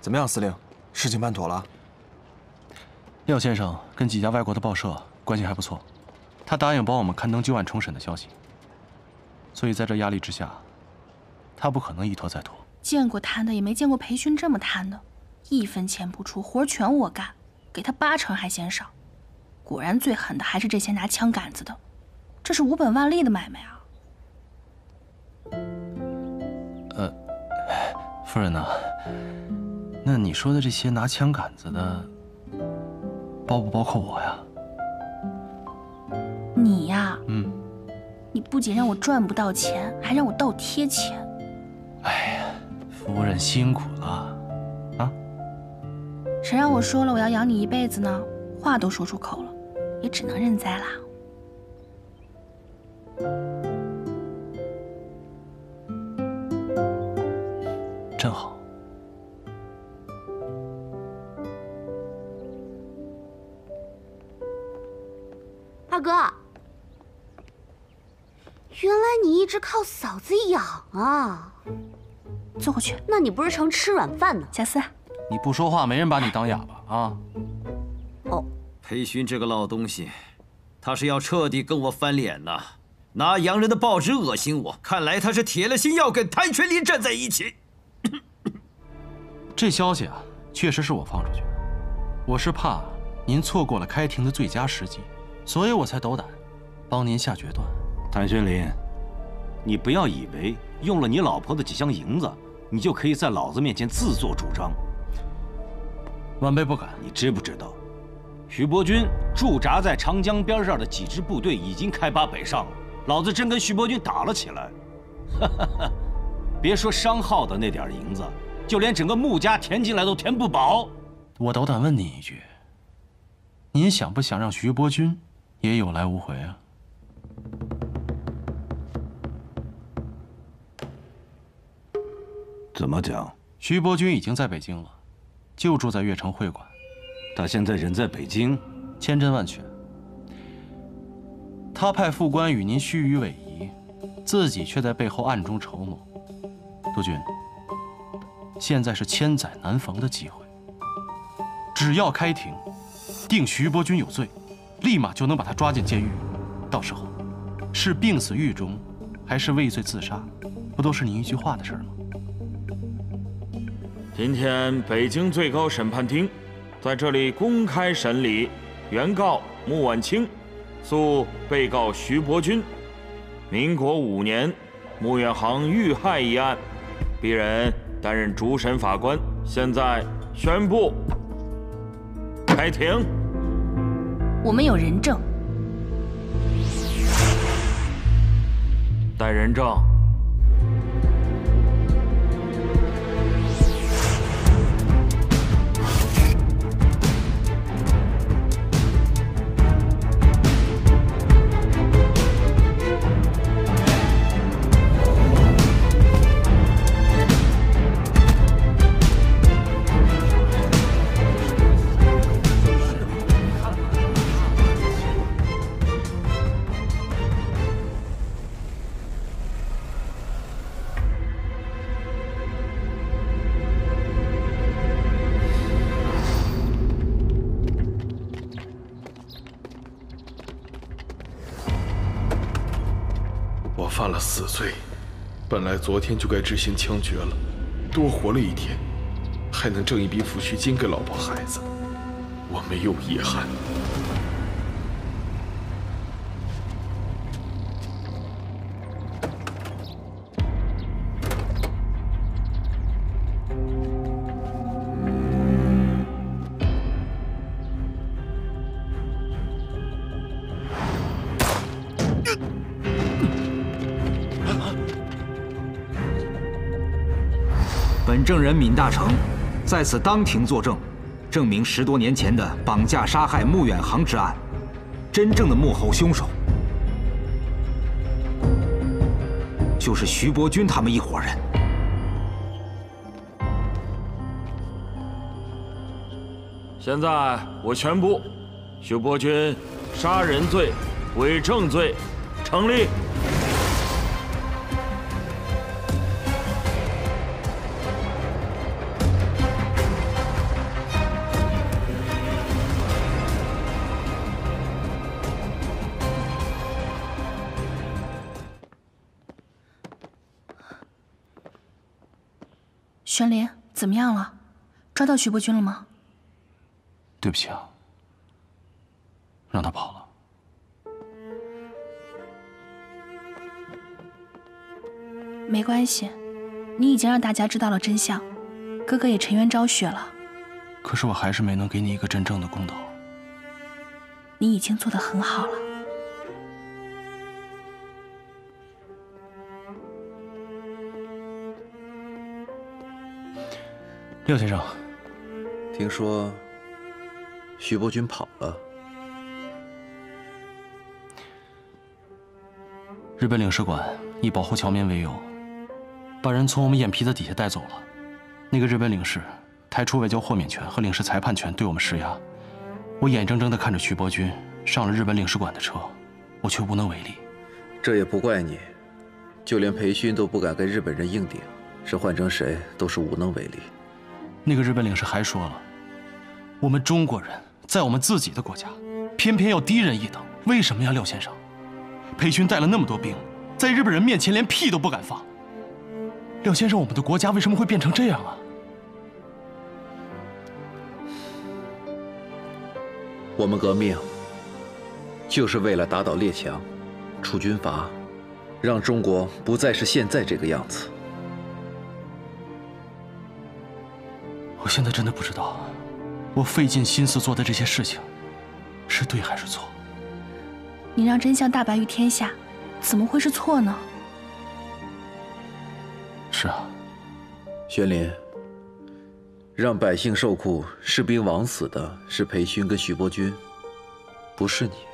怎么样，司令？事情办妥了？ 廖先生跟几家外国的报社关系还不错，他答应帮我们刊登旧案重审的消息。所以在这压力之下，他不可能一拖再拖。 见过贪的，也没见过裴勋这么贪的，1分钱不出，活全我干，给他80%还嫌少。果然最狠的还是这些拿枪杆子的，这是无本万利的买卖啊！ 夫人呢？那你说的这些拿枪杆子的，包不包括我呀？ 你呀， 你不仅让我赚不到钱，还让我倒贴钱。 哎呀，夫人辛苦了啊！ 谁让我说了我要养你一辈子呢？话都说出口了，也只能认栽啦。 真好。 二哥，原来你一直靠嫂子养啊！ 坐过去。 那你不是成吃软饭呢？ 贾斯， 你不说话，没人把你当哑巴啊！ 哦， 裴勋这个老东西，他是要彻底跟我翻脸呐！拿洋人的报纸恶心我，看来他是铁了心要跟谭全林站在一起。 这消息啊，确实是我放出去的，我是怕您错过了开庭的最佳时机。 所以我才斗胆帮您下决断。 谭宣林，你不要以为用了你老婆的几箱银子，你就可以在老子面前自作主张。 晚辈不敢。 你知不知道，徐伯钧驻扎在长江边上的几支部队已经开拔北上了，老子真跟徐伯钧打了起来。哈哈哈！别说商号的那点银子，就连整个穆家填进来都填不饱。 我斗胆问你一句，您想不想让徐伯钧？ 也有来无回啊！ 怎么讲？ 徐伯钧已经在北京了，就住在悦城会馆。 他现在人在北京， 千真万确。他派副官与您虚与委蛇，自己却在背后暗中筹谋。督军，现在是千载难逢的机会，只要开庭，定徐伯钧有罪。 立马就能把他抓进监狱，到时候是病死狱中，还是畏罪自杀，不都是你一句话的事吗？ 今天北京最高审判厅在这里公开审理原告穆婉清诉被告徐伯钧民国5年穆远航遇害一案，鄙人担任主审法官，现在宣布开庭。 我们有人证， 带人证。 我犯了死罪，本来昨天就该执行枪决了，多活了1天，还能挣一笔抚恤金给老婆孩子，我没有遗憾。 本证人闵大成在此当庭作证，证明10多年前的绑架杀害穆远航之案，真正的幕后凶手就是徐伯钧他们一伙人。 现在我宣布，徐伯钧杀人罪、伪证罪成立。 我玄林，怎么样了？抓到徐伯君了吗？ 对不起啊，让他跑了。 没关系，你已经让大家知道了真相，哥哥也沉冤昭雪了。 可是我还是没能给你一个真正的公道。 你已经做得很好了。 廖先生， 听说徐伯君跑了。 日本领事馆以保护侨民为由，把人从我们眼皮子底下带走了。那个日本领事抬出外交豁免权和领事裁判权对我们施压，我眼睁睁地看着徐伯君上了日本领事馆的车，我却无能为力。 这也不怪你，就连裴勋都不敢跟日本人硬顶，是换成谁都是无能为力。 那个日本领事还说了，我们中国人在我们自己的国家，偏偏要低人一等，为什么呀，廖先生？裴勋带了那么多兵，在日本人面前连屁都不敢放。廖先生，我们的国家为什么会变成这样啊？ 我们革命就是为了打倒列强，除军阀，让中国不再是现在这个样子。 我现在真的不知道，我费尽心思做的这些事情，是对还是错？ 你让真相大白于天下，怎么会是错呢？ 是啊， 玄林，让百姓受苦、士兵枉死的是裴勋跟徐伯君，不是你。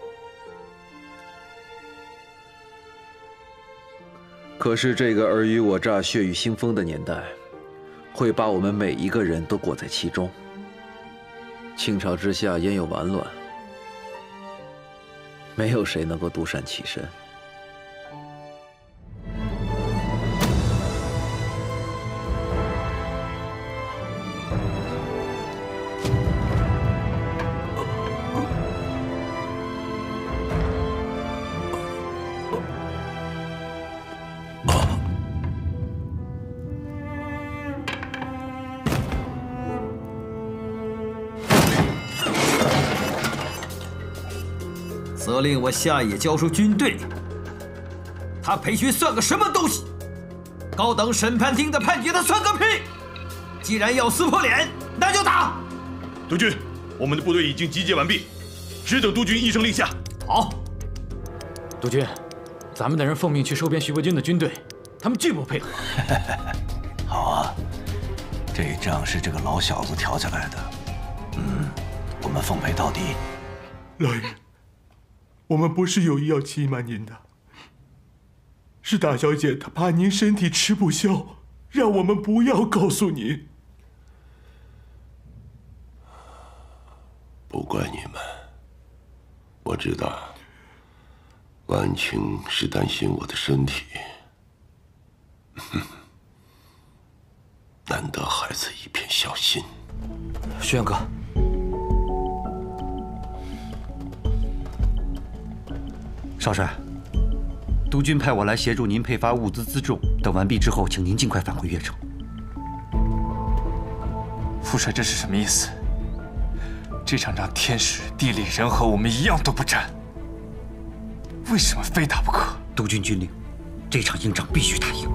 可是这个尔虞我诈、血雨腥风的年代，会把我们每一个人都裹在其中。倾巢之下焉有完卵？没有谁能够独善其身。 责令我下野交出军队。他裴勋算个什么东西？高等审判庭的判决他算个屁！既然要撕破脸，那就打！ 督军，我们的部队已经集结完毕，只等督军一声令下。 好。 督军，咱们的人奉命去收编徐伯君的军队，他们拒不配合。 好啊，这仗是这个老小子挑起来的。我们奉陪到底。 老爷，我们不是有意要欺瞒您的，是大小姐她怕您身体吃不消，让我们不要告诉您。 不怪你们，我知道，婉清是担心我的身体。难得孩子一片孝心。 轩哥， 少帅，督军派我来协助您配发物资辎重，等完毕之后，请您尽快返回越城。 副帅，这是什么意思？这场仗天时、地利、人和我们一样都不占，为什么非打不可？ 督军军令，这场硬仗必须打赢。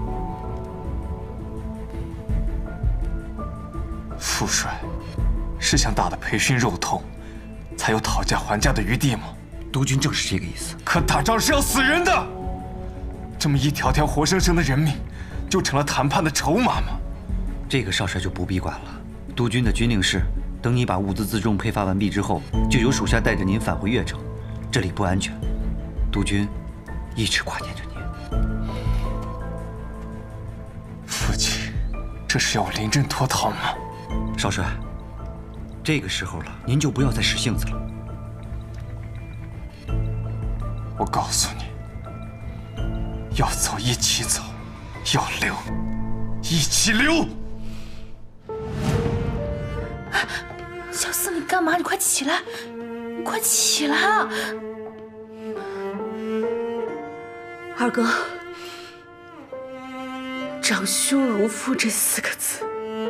副帅，是想打得裴勋肉痛，才有讨价还价的余地吗？ 督军正是这个意思。 可打仗是要死人的，这么一条条活生生的人命，就成了谈判的筹码吗？ 这个少帅就不必管了。督军的军令是，等你把物资辎重配发完毕之后，就由属下带着您返回越城。这里不安全，督军一直挂念着您。 父亲，这是要我临阵脱逃吗？ 少帅，这个时候了，您就不要再使性子了。 我告诉你，要走一起走，要留一起留。 小四，你干嘛？你快起来！你快起来啊！ 二哥，长兄如父这4个字，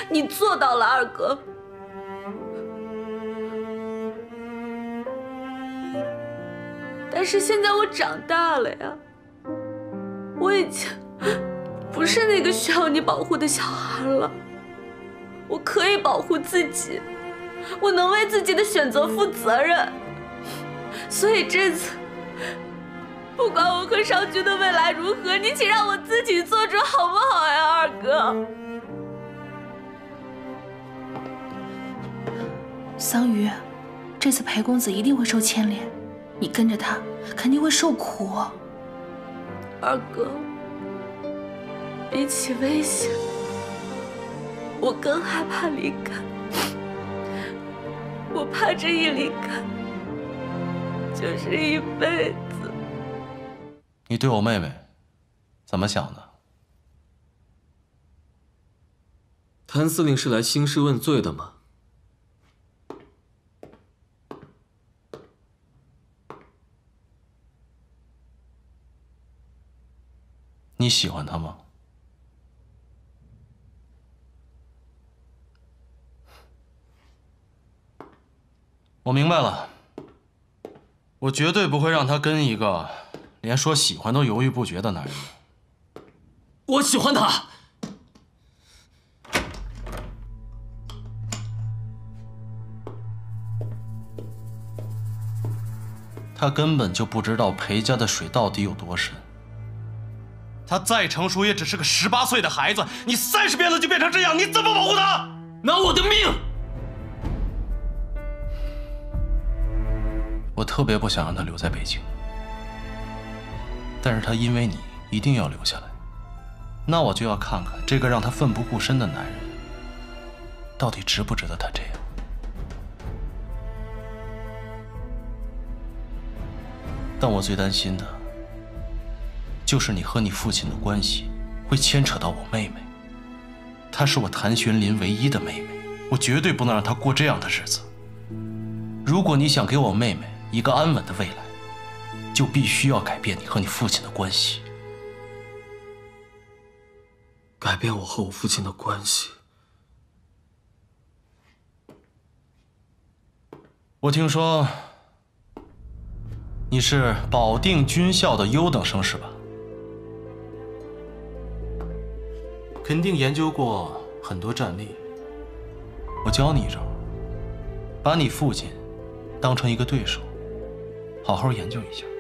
你做到了，二哥。但是现在我长大了呀，我已经不是那个需要你保护的小孩了。我可以保护自己，我能为自己的选择负责任。所以这次，不管我和少君的未来如何，你请让我自己做主好不好呀，二哥？ 桑榆，这次裴公子一定会受牵连，你跟着他肯定会受苦。 二哥，比起危险，我更害怕离开。我怕这一离开就是一辈子。 你对我妹妹怎么想的？ 谭司令是来兴师问罪的吗？ 你喜欢她吗？我明白了，我绝对不会让她跟一个连说喜欢都犹豫不决的男人。 我喜欢他。 他根本就不知道裴家的水到底有多深。他再成熟，也只是个18岁的孩子。你30变了就变成这样，你怎么保护他？ 拿我的命！ 我特别不想让他留在北京，但是他因为你一定要留下来，那我就要看看这个让他奋不顾身的男人，到底值不值得他这样。但我最担心的，就是你和你父亲的关系会牵扯到我妹妹。她是我谭玄林唯一的妹妹，我绝对不能让她过这样的日子。如果你想给我妹妹一个安稳的未来，就必须要改变你和你父亲的关系。 改变我和我父亲的关系？ 我听说你是保定军校的优等生是吧？肯定研究过很多战例。我教你一招，把你父亲当成一个对手，好好研究一下。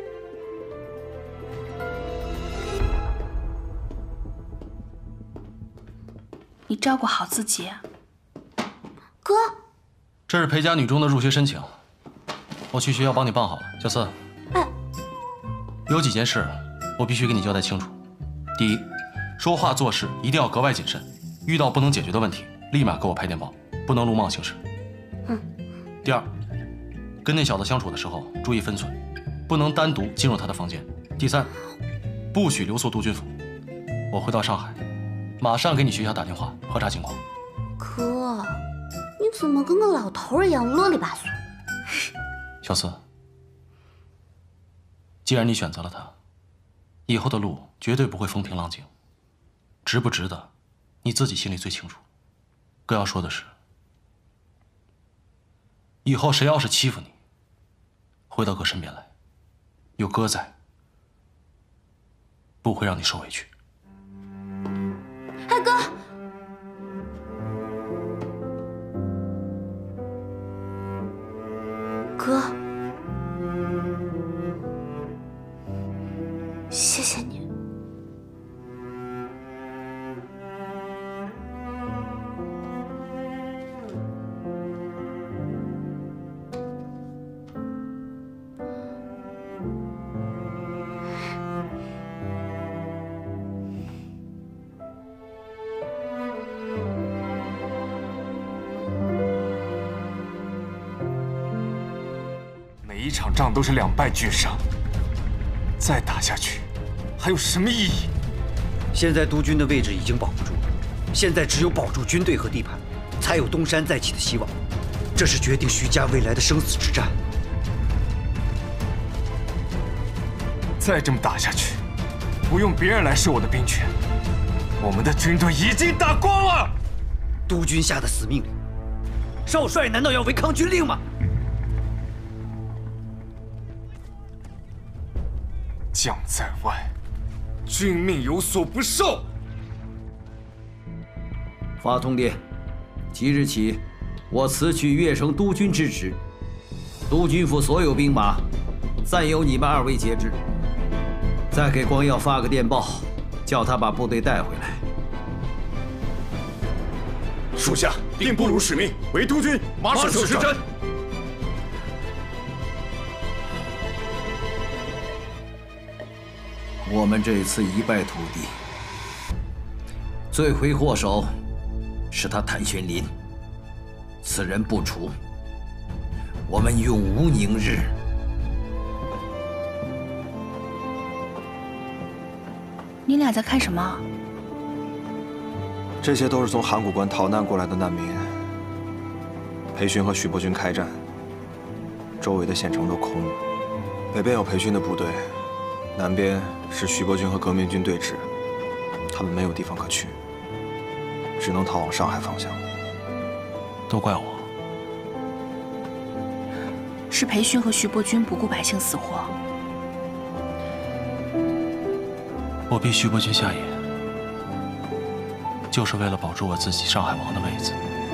你照顾好自己。 哥， 这是裴家女中的入学申请，我去学校帮你办好了。小四，有几件事我必须给你交代清楚。第一，说话做事一定要格外谨慎，遇到不能解决的问题，立马给我拍电报，不能鲁莽行事。第二，跟那小子相处的时候注意分寸，不能单独进入他的房间。第三，不许留宿督军府。我回到上海，马上给你学校打电话核查情况。 哥，你怎么跟个老头一样啰里吧嗦？ 小四，既然你选择了他，以后的路绝对不会风平浪静。值不值得，你自己心里最清楚。哥要说的是，以后谁要是欺负你，回到哥身边来，有哥在，不会让你受委屈。 二哥，哥，谢谢你。 每一场仗都是2败俱伤，再打下去还有什么意义？ 现在督军的位置已经保不住了，现在只有保住军队和地盘，才有东山再起的希望。这是决定徐家未来的生死之战。 再这么打下去，不用别人来收我的兵权，我们的军队已经打光了。 督军下的死命令，少帅难道要违抗军令吗？ 将在外，君命有所不受。 发通电，即日起，我辞去越城督军之职，督军府所有兵马，暂由你们2位节制。再给光耀发个电报，叫他把部队带回来。 属下定不辱使命，为督军马首是瞻。 我们这次一败涂地，罪魁祸首是他谭玄林。此人不除，我们永无宁日。 你俩在看什么？ 这些都是从函谷关逃难过来的难民。裴勋和徐伯钧开战，周围的县城都空了。北边有裴勋的部队，南边是徐伯钧和革命军对峙，他们没有地方可去，只能逃往上海方向。 都怪我， 是裴勋和徐伯钧不顾百姓死活。 我逼徐伯钧下野，就是为了保住我自己上海王的位子。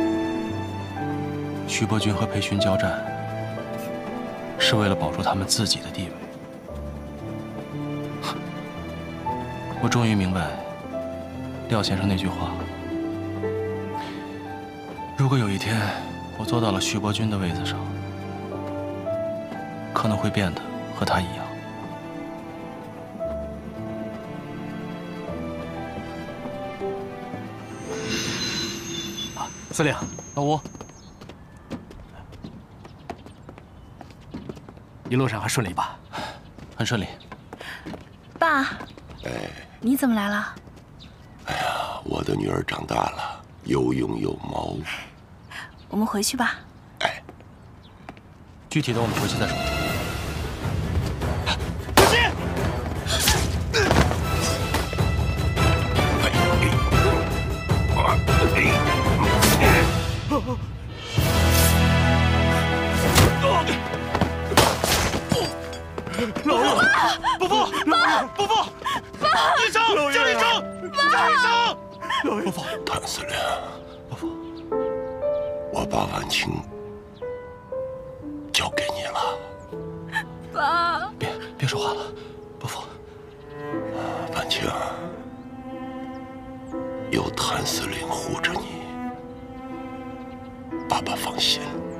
徐伯钧和裴勋交战，是为了保住他们自己的地位。我终于明白廖先生那句话：如果有一天我坐到了徐伯钧的位子上，可能会变得和他一样。 司令， 老吴， 一路上还顺利吧？ 很顺利。 爸， 哎， 你怎么来了？ 哎呀，我的女儿长大了，有勇有谋。 我们回去吧。 哎， 具体的我们回去再说。 老爷， 伯父，伯父，医生，叫医生，叫医生！ 老爷， 谭司令，伯父，我把婉清交给你了。 爸， 别说话了，伯父。 婉清，有谭司令护着你，爸爸放心。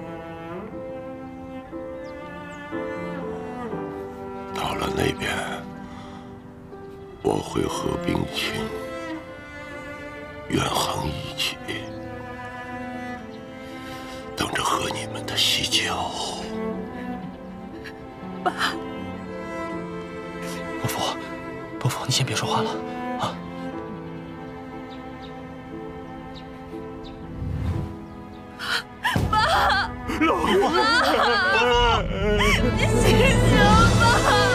到了那边，我会和兵群远航一起，等着喝你们的喜酒。 爸， 伯父，你先别说话了啊！ 爸， 老爷， 爸，你醒醒吧！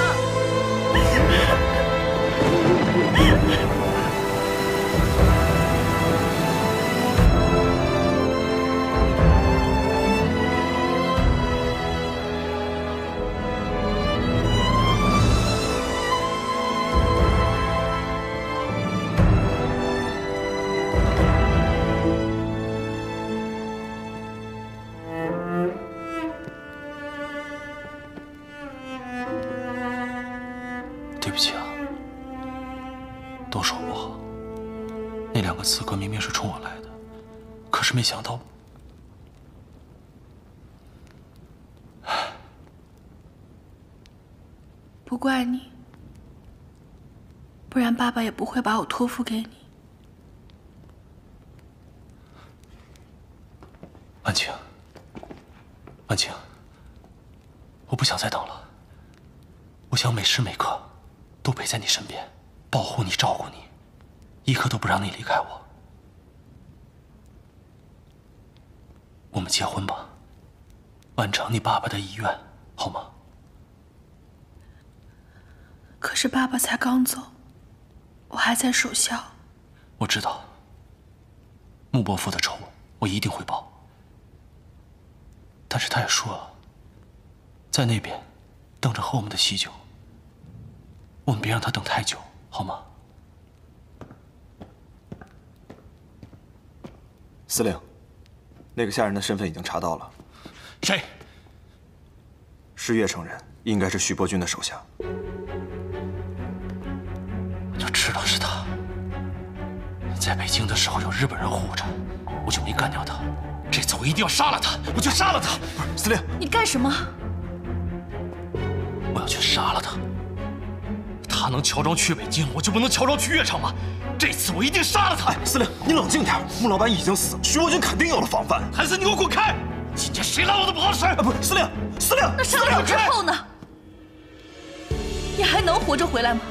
对不起啊，都是我不好。那2个刺客明明是冲我来的，可是没想到， 不怪你，不然爸爸也不会把我托付给你。 婉清，婉清，我不想再等了，我想每时每刻都陪在你身边，保护你，照顾你，一刻都不让你离开我。我们结婚吧，完成你爸爸的遗愿，好吗？ 可是爸爸才刚走，我还在守孝。 我知道， 穆伯父的仇，我一定会报。但是他也说了，在那边等着喝我们的喜酒。我们别让他等太久，好吗？ 司令，那个下人的身份已经查到了。 谁？ 是越城人，应该是徐伯钧的手下。 我就知道是他。在北京的时候有日本人护着，我就没干掉他。这次我一定要杀了他，我就杀了他。 不是，司令， 你干什么？ 我要去杀了他。他能乔装去北京，我就不能乔装去越城吗？这次我一定杀了他！ 司令，你冷静点，穆老板已经死了，徐伯钧肯定有了防范。 韩森，你给我滚开！今天谁拦我都不好使！ 不是，司令，司令， 那杀了我之后呢？你还能活着回来吗？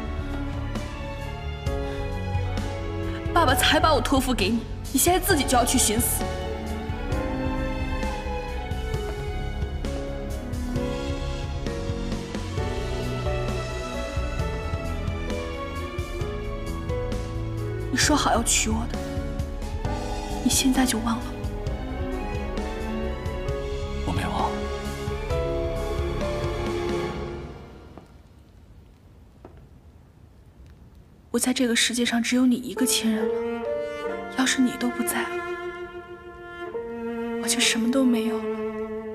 爸爸才把我托付给你，你现在自己就要去寻死。你说好要娶我的，你现在就忘了？ 我没忘。 我在这个世界上只有你一个亲人了，要是你都不在了，我就什么都没有了。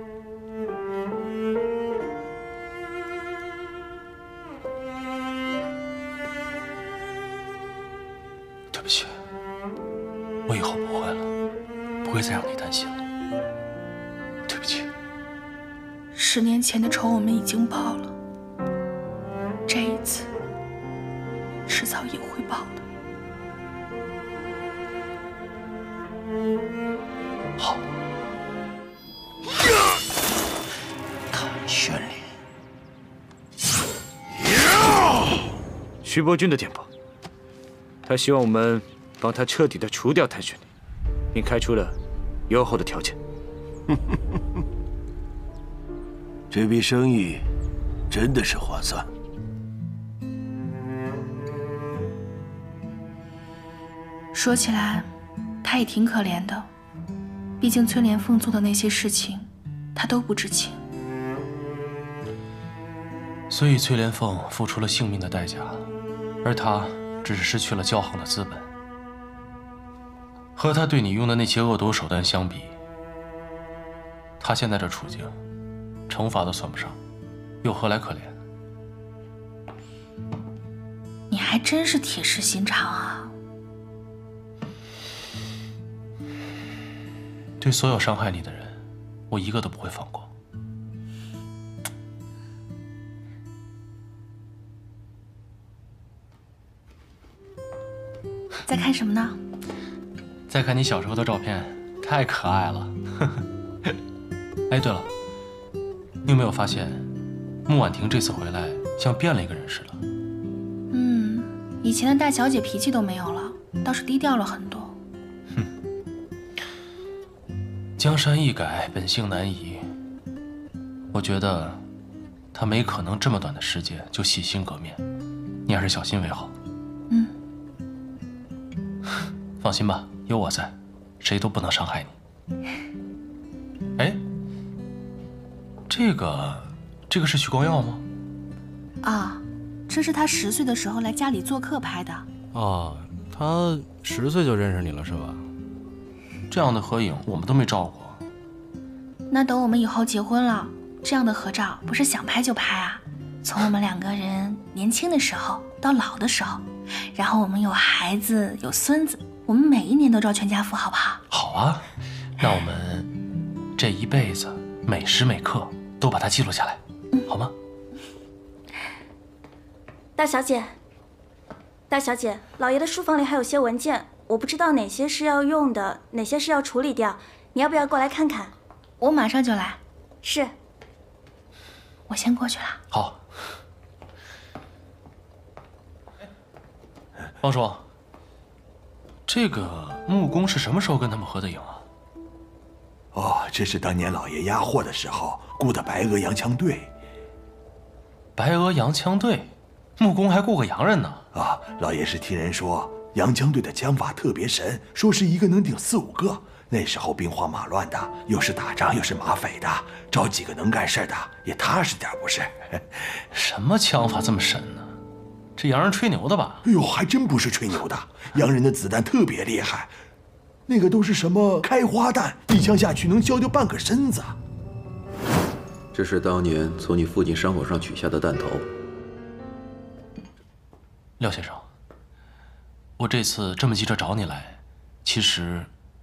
对不起，我以后不会了，不会再让你担心了。对不起。 10年前的仇我们已经报了，这一次迟早也会报的。 好。 谭玄灵， 徐伯钧的电报，他希望我们帮他彻底的除掉谭玄灵，并开出了优厚的条件。 这笔生意真的是划算。 说起来，他也挺可怜的，毕竟崔莲凤做的那些事情，他都不知情。 所以崔莲凤付出了性命的代价，而他只是失去了骄横的资本。和他对你用的那些恶毒手段相比，他现在这处境，惩罚都算不上，又何来可怜？ 你还真是铁石心肠啊！ 对所有伤害你的人，我一个都不会放过。 在看什么呢？ 再看你小时候的照片，太可爱了。哎，对了，你有没有发现，穆婉婷这次回来像变了一个人似的？ 以前的大小姐脾气都没有了，倒是低调了很多。 江山易改，本性难移。我觉得她没可能这么短的时间就洗心革面，你还是小心为好。放心吧，有我在，谁都不能伤害你。哎，这个是许光耀吗？ 啊，这是他10岁的时候来家里做客拍的。 哦，他10岁就认识你了是吧？这样的合影我们都没照过。 那等我们以后结婚了，这样的合照不是想拍就拍啊？从我们2个人年轻的时候到老的时候，然后我们有孩子有孙子，我们每一年都照全家福，好不好？ 好啊，那我们这一辈子每时每刻都把它记录下来，好吗？ 大小姐，大小姐，老爷的书房里还有些文件，我不知道哪些是要用的，哪些是要处理掉，你要不要过来看看？ 我马上就来。 是。 我先过去了。 好。王叔，这个穆公是什么时候跟他们合的影啊？ 哦，这是当年老爷押货的时候雇的白俄洋枪队。 白俄洋枪队，穆公还雇个洋人呢？ 啊，老爷是听人说， 洋枪队的枪法特别神，说是一个能顶4、5个。那时候兵荒马乱的，又是打仗又是马匪的，找几个能干事的也踏实点不是？ 什么枪法这么神呢？这洋人吹牛的吧？ 哎呦，还真不是吹牛的，洋人的子弹特别厉害，那个都是什么开花弹，一枪下去能削掉半个身子。 这是当年从你父亲伤口上取下的弹头。 廖先生，我这次这么急着找你来，其实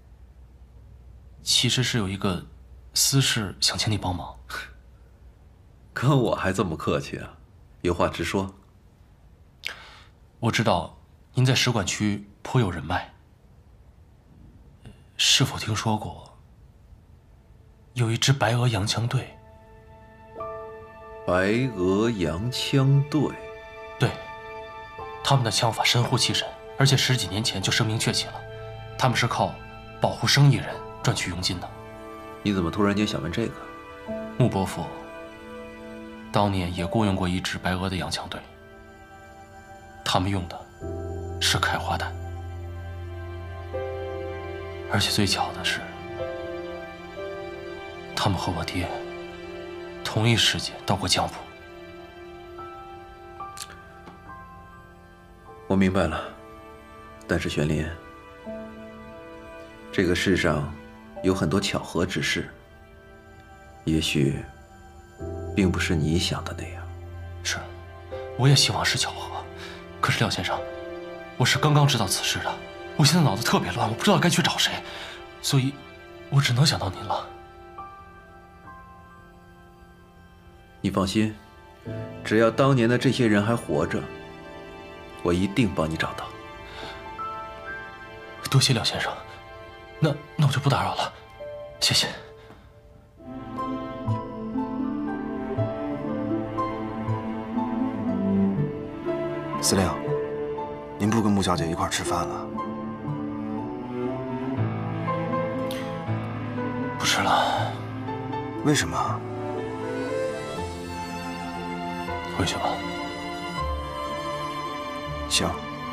是有一个私事想请你帮忙。 跟我还这么客气啊？有话直说。 我知道您在使馆区颇有人脉，是否听说过有一支白俄洋枪队？ 白俄洋枪队？ 对，他们的枪法神乎其神，而且10几年前就声名鹊起了。他们是靠保护生意人赚取佣金的。 你怎么突然间想问这个？ 穆伯父当年也雇佣过一支白俄的洋枪队，他们用的是开花弹，而且最巧的是，他们和我爹同一时间到过江浦。 我明白了，但是玄林，这个世上有很多巧合之事，也许并不是你想的那样。 是，我也希望是巧合。可是廖先生，我是刚刚知道此事的，我现在脑子特别乱，我不知道该去找谁，所以，我只能想到您了。 你放心，只要当年的这些人还活着，我一定帮你找到。 多谢廖先生，那我就不打扰了，谢谢。 司令，您不跟穆小姐一块儿吃饭了？ 不吃了。 为什么？ 回去吧。 行。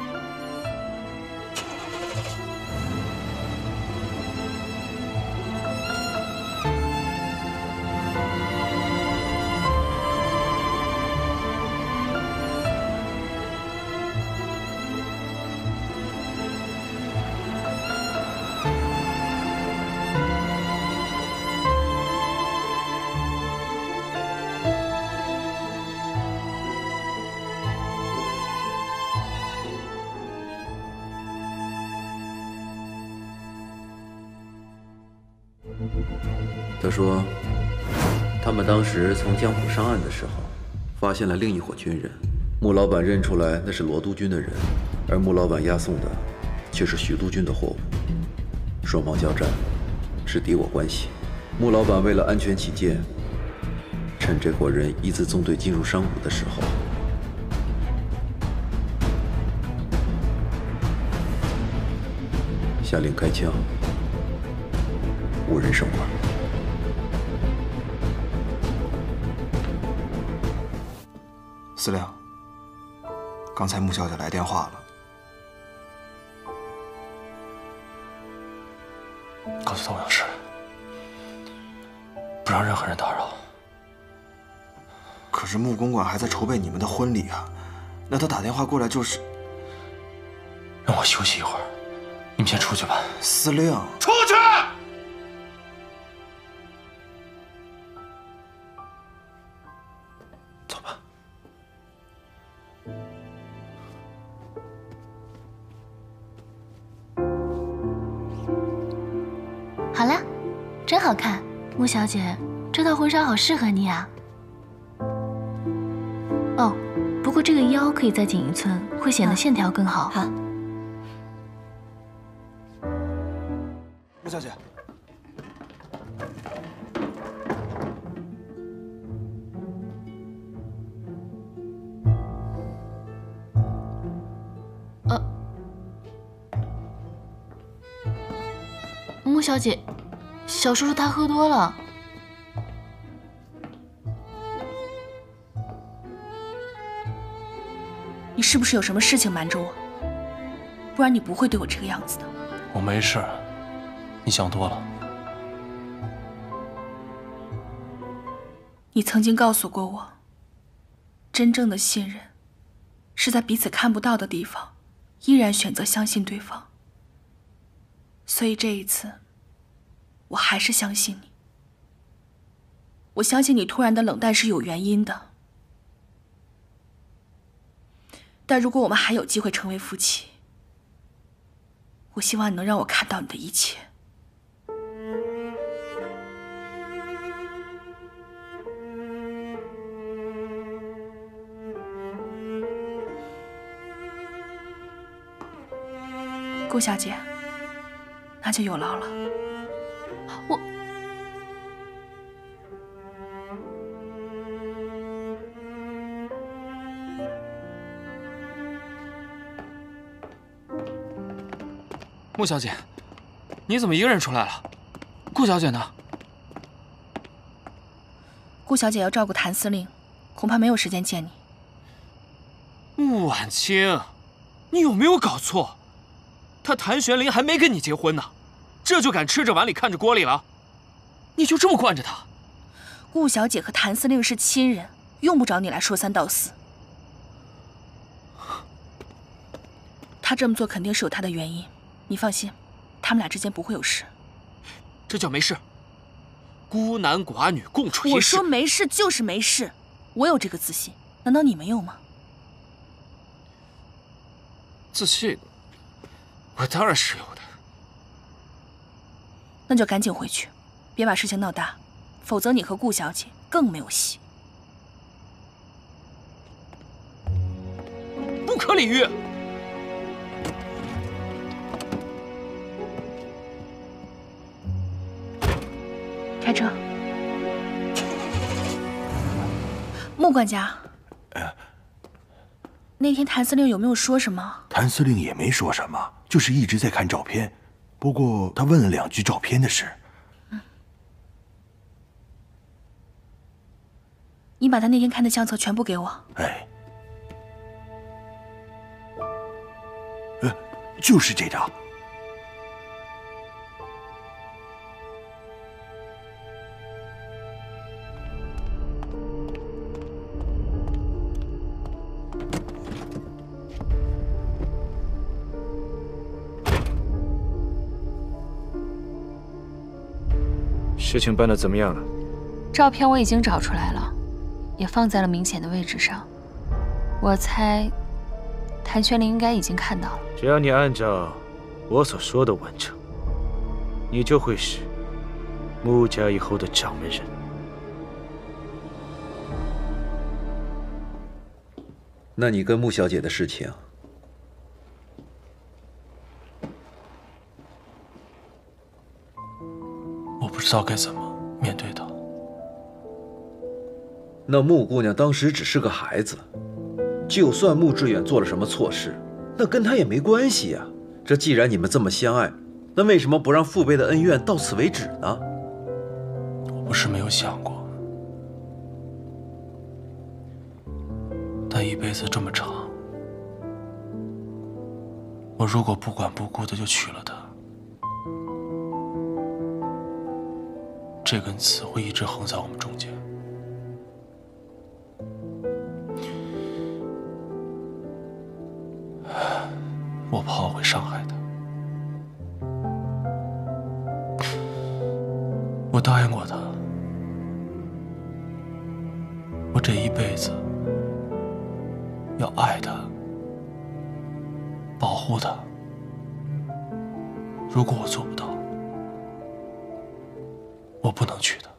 他说，他们当时从江浦上岸的时候，发现了另一伙军人。穆老板认出来那是罗督军的人，而穆老板押送的却是徐督军的货物。双方交战，是敌我关系。穆老板为了安全起见，趁这伙人一字纵队进入商贾的时候，下令开枪，无人生还。 司令，刚才穆小姐来电话了， 告诉她我有事，不让任何人打扰。 可是穆公馆还在筹备你们的婚礼啊，那他打电话过来就是让我休息一会儿，你们先出去吧。 司令， 出去！ 走吧。 好了，真好看，穆小姐，这套婚纱好适合你啊。哦，不过这个腰可以再紧1寸，会显得线条更好。好。 穆小姐， 穆小姐，小叔叔他喝多了。 你是不是有什么事情瞒着我？不不然你不会对我这个样子的。 我没事，你想多了。 你曾经告诉过我，真正的信任是在彼此看不到的地方，依然选择相信对方。所以这一次，我还是相信你。我相信你突然的冷淡是有原因的。但如果我们还有机会成为夫妻，我希望你能让我看到你的一切。顾小姐，那就有劳了。 穆小姐，你怎么一个人出来了？顾小姐呢？ 顾小姐要照顾谭司令，恐怕没有时间见你。 穆婉清，你有没有搞错？他谭玄林还没跟你结婚呢，这就敢吃着碗里看着锅里了？你就这么惯着他？ 顾小姐和谭司令是亲人，用不着你来说三道四。他这么做肯定是有他的原因。你放心，他们俩之间不会有事。 这叫没事。孤男寡女共处一室。 我说没事就是没事，我有这个自信，难道你没有吗？ 自信，我当然是有的。 那就赶紧回去，别把事情闹大，否则你和顾小姐更没有戏。 不可理喻！ 开车。穆管家，那天谭司令有没有说什么？ 谭司令也没说什么，就是一直在看照片。不过他问了2句照片的事。 你把他那天看的相册全部给我。 哎，就是这张。 事情办得怎么样了？ 照片我已经找出来了，也放在了明显的位置上。我猜，谭玄林应该已经看到了。 只要你按照我所说的完成，你就会是穆家以后的掌门人。 那你跟穆小姐的事情， 我不知道该怎么面对她。 那穆姑娘当时只是个孩子，就算穆志远做了什么错事，那跟她也没关系呀。这既然你们这么相爱，那为什么不让父辈的恩怨到此为止呢？ 我不是没有想过，但一辈子这么长，我如果不管不顾的就娶了她，这根刺会一直横在我们中间。我怕我会伤害她。我答应过她，我这一辈子要爱她，保护她。如果我做不到，我不能娶她。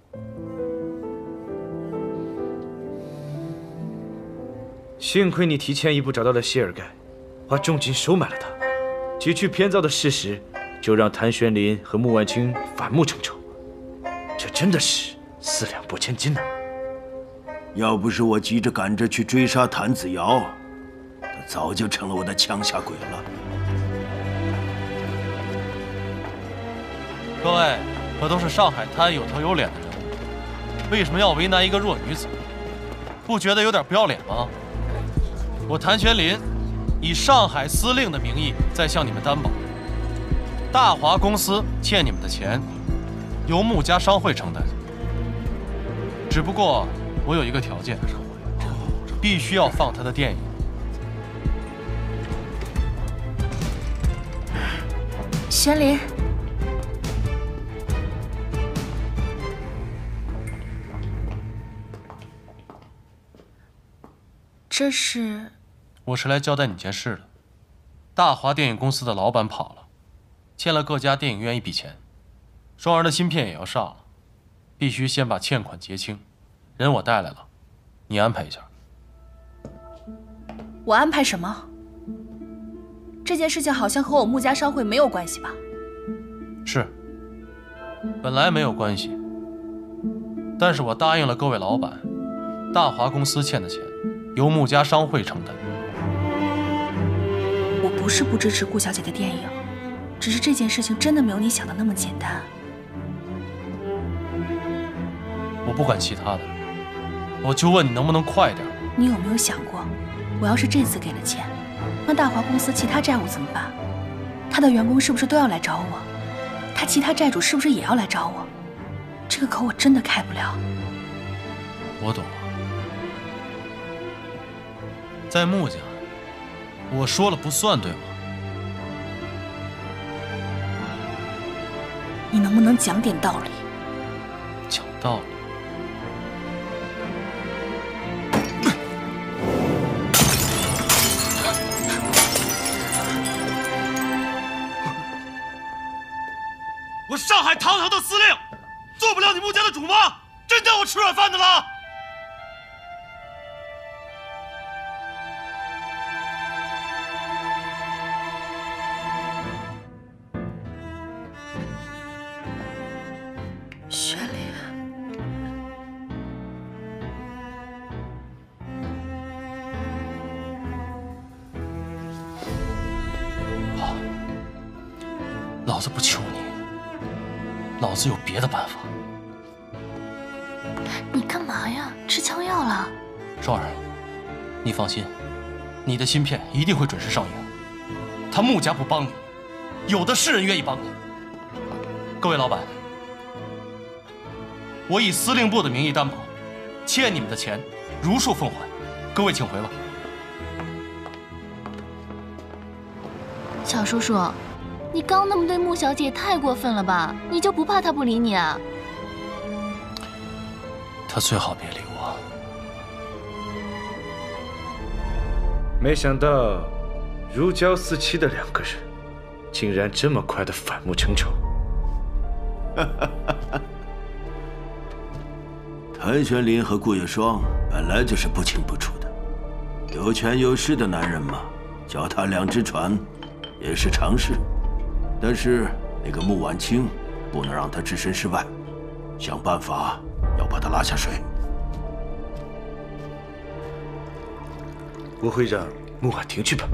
幸亏你提前一步找到了谢尔盖，花重金收买了他，极具偏造的事实就让谭玄林和穆婉清反目成仇，这真的是4两拨千斤呐！ 要不是我急着赶着去追杀谭子尧，他早就成了我的枪下鬼了。 各位，可都是上海滩有头有脸的人物，为什么要为难一个弱女子？不觉得有点不要脸吗？我谭玄林以上海司令的名义在向你们担保，大华公司欠你们的钱，由穆家商会承担。只不过我有一个条件，必须要放他的电影。 玄林，这是？ 我是来交代你件事的。大华电影公司的老板跑了，欠了各家电影院一笔钱，双儿的新片也要上了，必须先把欠款结清。人我带来了，你安排一下。 我安排什么？这件事情好像和我穆家商会没有关系吧？ 是，本来没有关系，但是我答应了各位老板，大华公司欠的钱由穆家商会承担。 我不是不支持顾小姐的电影，只是这件事情真的没有你想的那么简单。 我不管其他的，我就问你能不能快点。 你有没有想过，我要是这次给了钱，那大华公司其他债务怎么办？他的员工是不是都要来找我？他其他债主是不是也要来找我？这个口我真的开不了。 我懂了，在穆家，我说了不算，对吗？ 你能不能讲点道理？ 讲道理？ 我上海堂堂的司令，做不了你穆家的主吗？真当我吃软饭的了？ 雪莲， 好，老子不求你。老子有别的办法。 你干嘛呀？吃枪药了？ 双儿，你放心，你的新片一定会准时上映。他穆家不帮你，有的是人愿意帮你。各位老板，我以司令部的名义担保，欠你们的钱如数奉还。各位请回吧。 小叔叔。你刚那么对穆小姐太过分了吧？你就不怕她不理你啊？ 她最好别理我。 没想到如胶似漆的两个人，竟然这么快的反目成仇。 谭玄林和顾月霜本来就是不清不楚的，有权有势的男人嘛，脚踏两只船也是常事。但是那个穆婉清，不能让他置身事外，想办法要把他拉下水。 我会让穆婉婷去办。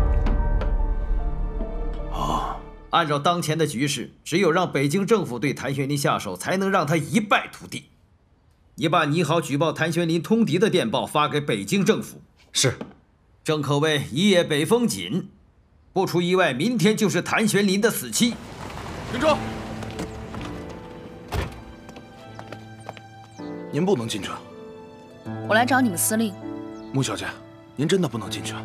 好， 按照当前的局势，只有让北京政府对谭玄林下手，才能让他一败涂地。你把拟好举报谭玄林通敌的电报发给北京政府。 是。 正可谓一夜北风紧。不出意外，明天就是谭玄林的死期。 停车！您不能进去。 我来找你们司令。 穆小姐，您真的不能进去。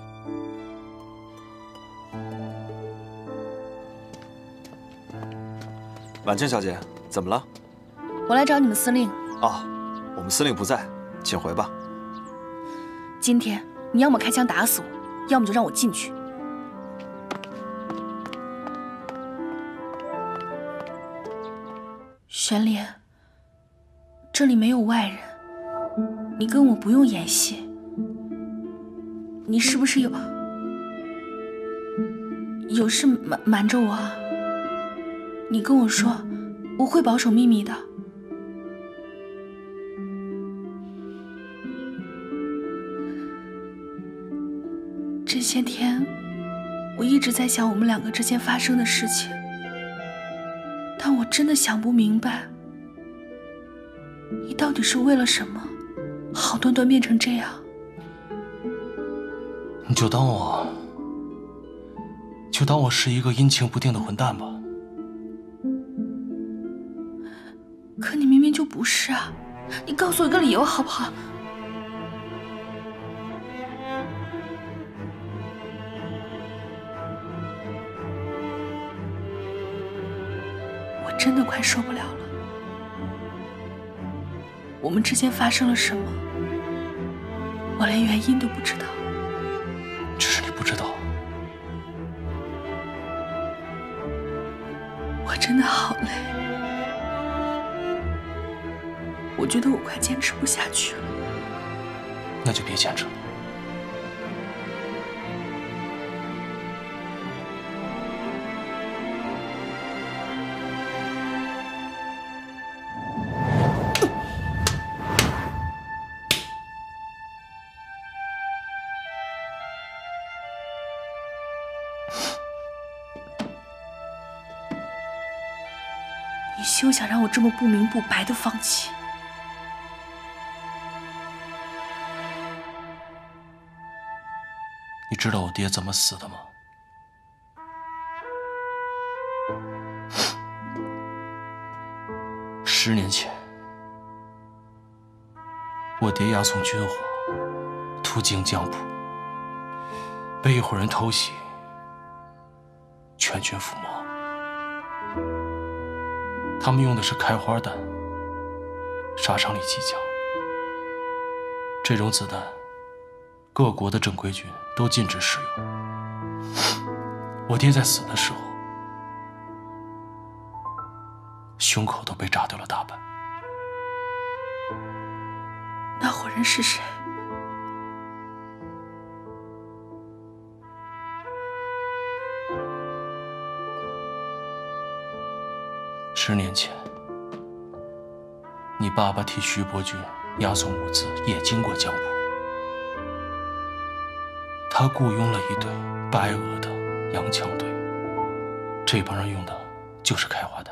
婉清小姐，怎么了？ 我来找你们司令。 哦，我们司令不在，请回吧。 今天你要么开枪打死我，要么就让我进去。玄莲，这里没有外人，你跟我不用演戏。你是不是有事瞒着我啊？你跟我说，我会保守秘密的。这些天，我一直在想我们两个之间发生的事情。但我真的想不明白，你到底是为了什么，好端端变成这样？ 你就当我就当我是一个阴晴不定的混蛋吧。 可你明明就不是啊！你告诉我一个理由好不好？我真的快受不了了。我们之间发生了什么？我连原因都不知道。 只是你不知道。 我真的好累。我觉得我快坚持不下去了。 那就别坚持了。 你休想让我这么不明不白的放弃。 你知道我爹怎么死的吗？10年前，我爹押送军火，途经江浦，被一伙人偷袭，全军覆没。他们用的是开花弹，杀伤力极强。这种子弹，各国的正规军都禁止使用。我爹在死的时候，胸口都被炸掉了大半。 那伙人是谁？ 10年前，你爸爸替徐伯钧押送物资，也经过江浦。他雇佣了一队白俄的洋枪队，这帮人用的就是开花弹。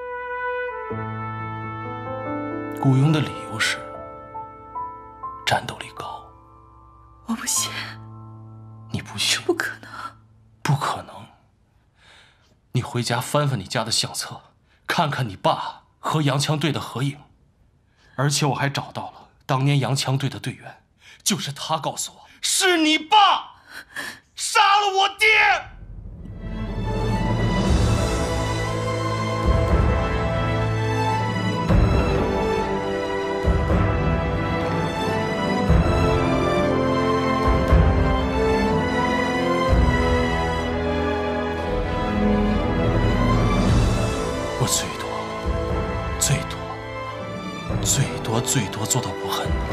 雇佣的理由是战斗力高。 我不信。 你不信？ 不可能。 不可能。你回家翻翻你家的相册，看看你爸和洋枪队的合影，而且我还找到了当年洋枪队的队员，就是他告诉我，是你爸杀了我爹。我最多做到不恨你。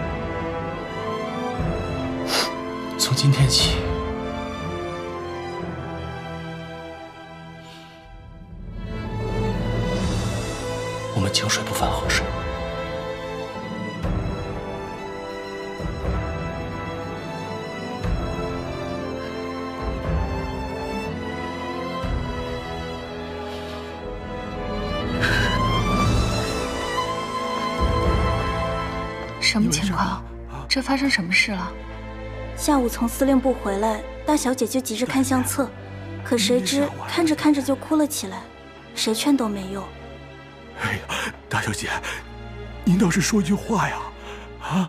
从今天起，我们井水不犯河水。 什么情况？这发生什么事了？ 下午从司令部回来，大小姐就急着看相册，可谁知看着看着就哭了起来，谁劝都没用。 哎呀，大小姐，您倒是说句话呀！啊，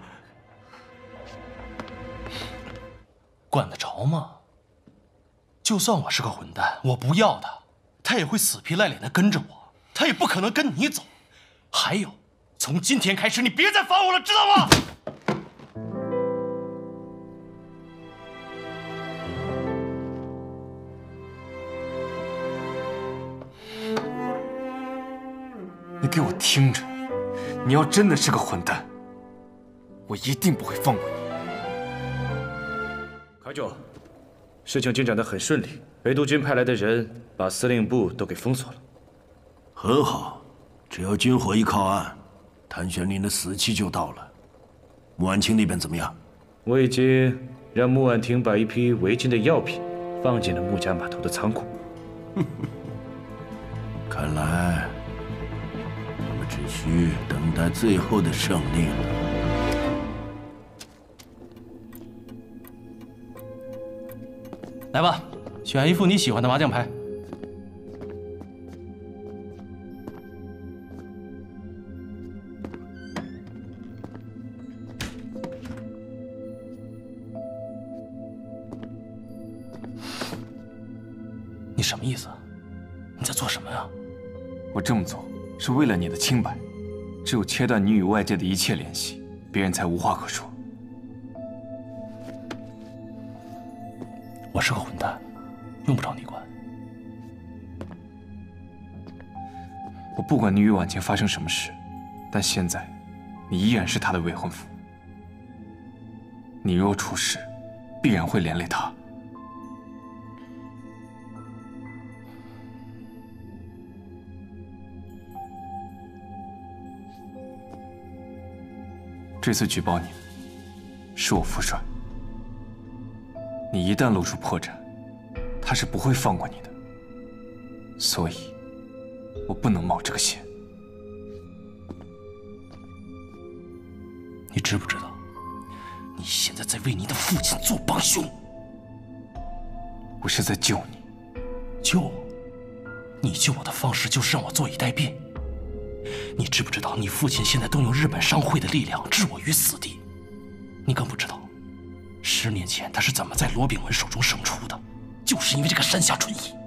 管得着吗？就算我是个混蛋，我不要他，他也会死皮赖脸的跟着我，他也不可能跟你走。还有，从今天开始，你别再烦我了，知道吗？ 你给我听着，你要真的是个混蛋，我一定不会放过你。 卡九，事情进展得很顺利，北督军派来的人把司令部都给封锁了。 很好，只要军火一靠岸，谭玄林的死期就到了。穆婉清那边怎么样？ 我已经让穆婉婷把一批违禁的药品放进了穆家码头的仓库。 看来我们只需等待最后的胜利了。 来吧， 选一副你喜欢的麻将牌。你什么意思？你在做什么呀？ 我这么做是为了你的清白，只有切断你与外界的一切联系，别人才无话可说。 我是个混蛋，用不着你管。 我不管你与婉清发生什么事，但现在你依然是她的未婚夫。你若出事，必然会连累她。这次举报你，是我父帅。你一旦露出破绽，他是不会放过你的。所以，我不能冒这个险。 你知不知道，你现在在为你的父亲做帮凶？ 我是在救你。 救我？你救我的方式就是让我坐以待毙。你知不知道，你父亲现在动用日本商会的力量置我于死地？你更不知道，10年前他是怎么在罗炳文手中胜出的，就是因为这个山下纯一。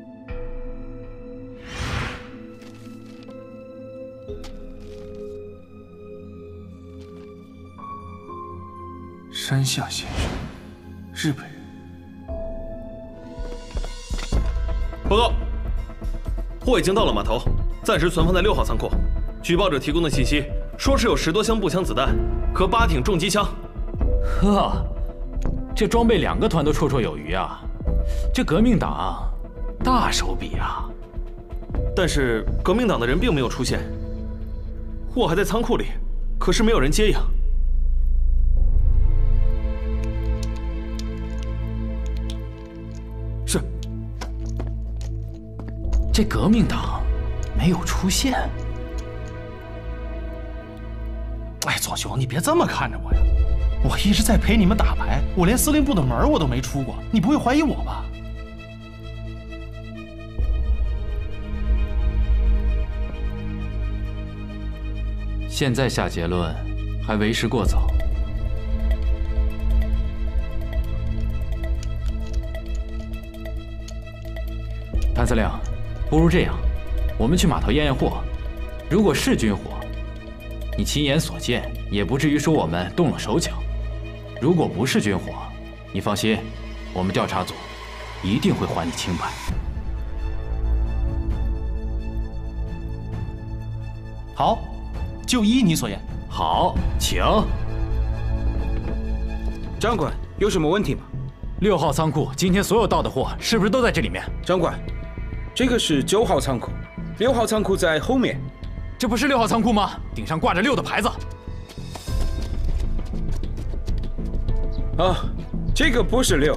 山下先生，日本人。 报告，货已经到了码头，暂时存放在6号仓库。举报者提供的信息说是有10多箱步枪子弹和8挺重机枪。 呵，这装备2个团都绰绰有余啊！这革命党大手笔啊！ 但是革命党的人并没有出现，货还在仓库里，可是没有人接应。 是，这革命党没有出现。 哎，左雄，你别这么看着我呀！我一直在陪你们打牌，我连司令部的门我都没出过，你不会怀疑我吧？ 现在下结论还为时过早。谭司令，不如这样，我们去码头验验货，如果是军火，你亲眼所见，也不至于说我们动了手脚；如果不是军火，你放心，我们调查组一定会还你清白。 好，就依你所言。 好，请。 长官，有什么问题吗 ？6号仓库今天所有到的货，是不是都在这里面？ 长官，这个是9号仓库，6号仓库在后面。 这不是6号仓库吗？顶上挂着6的牌子。 啊，这个不是6。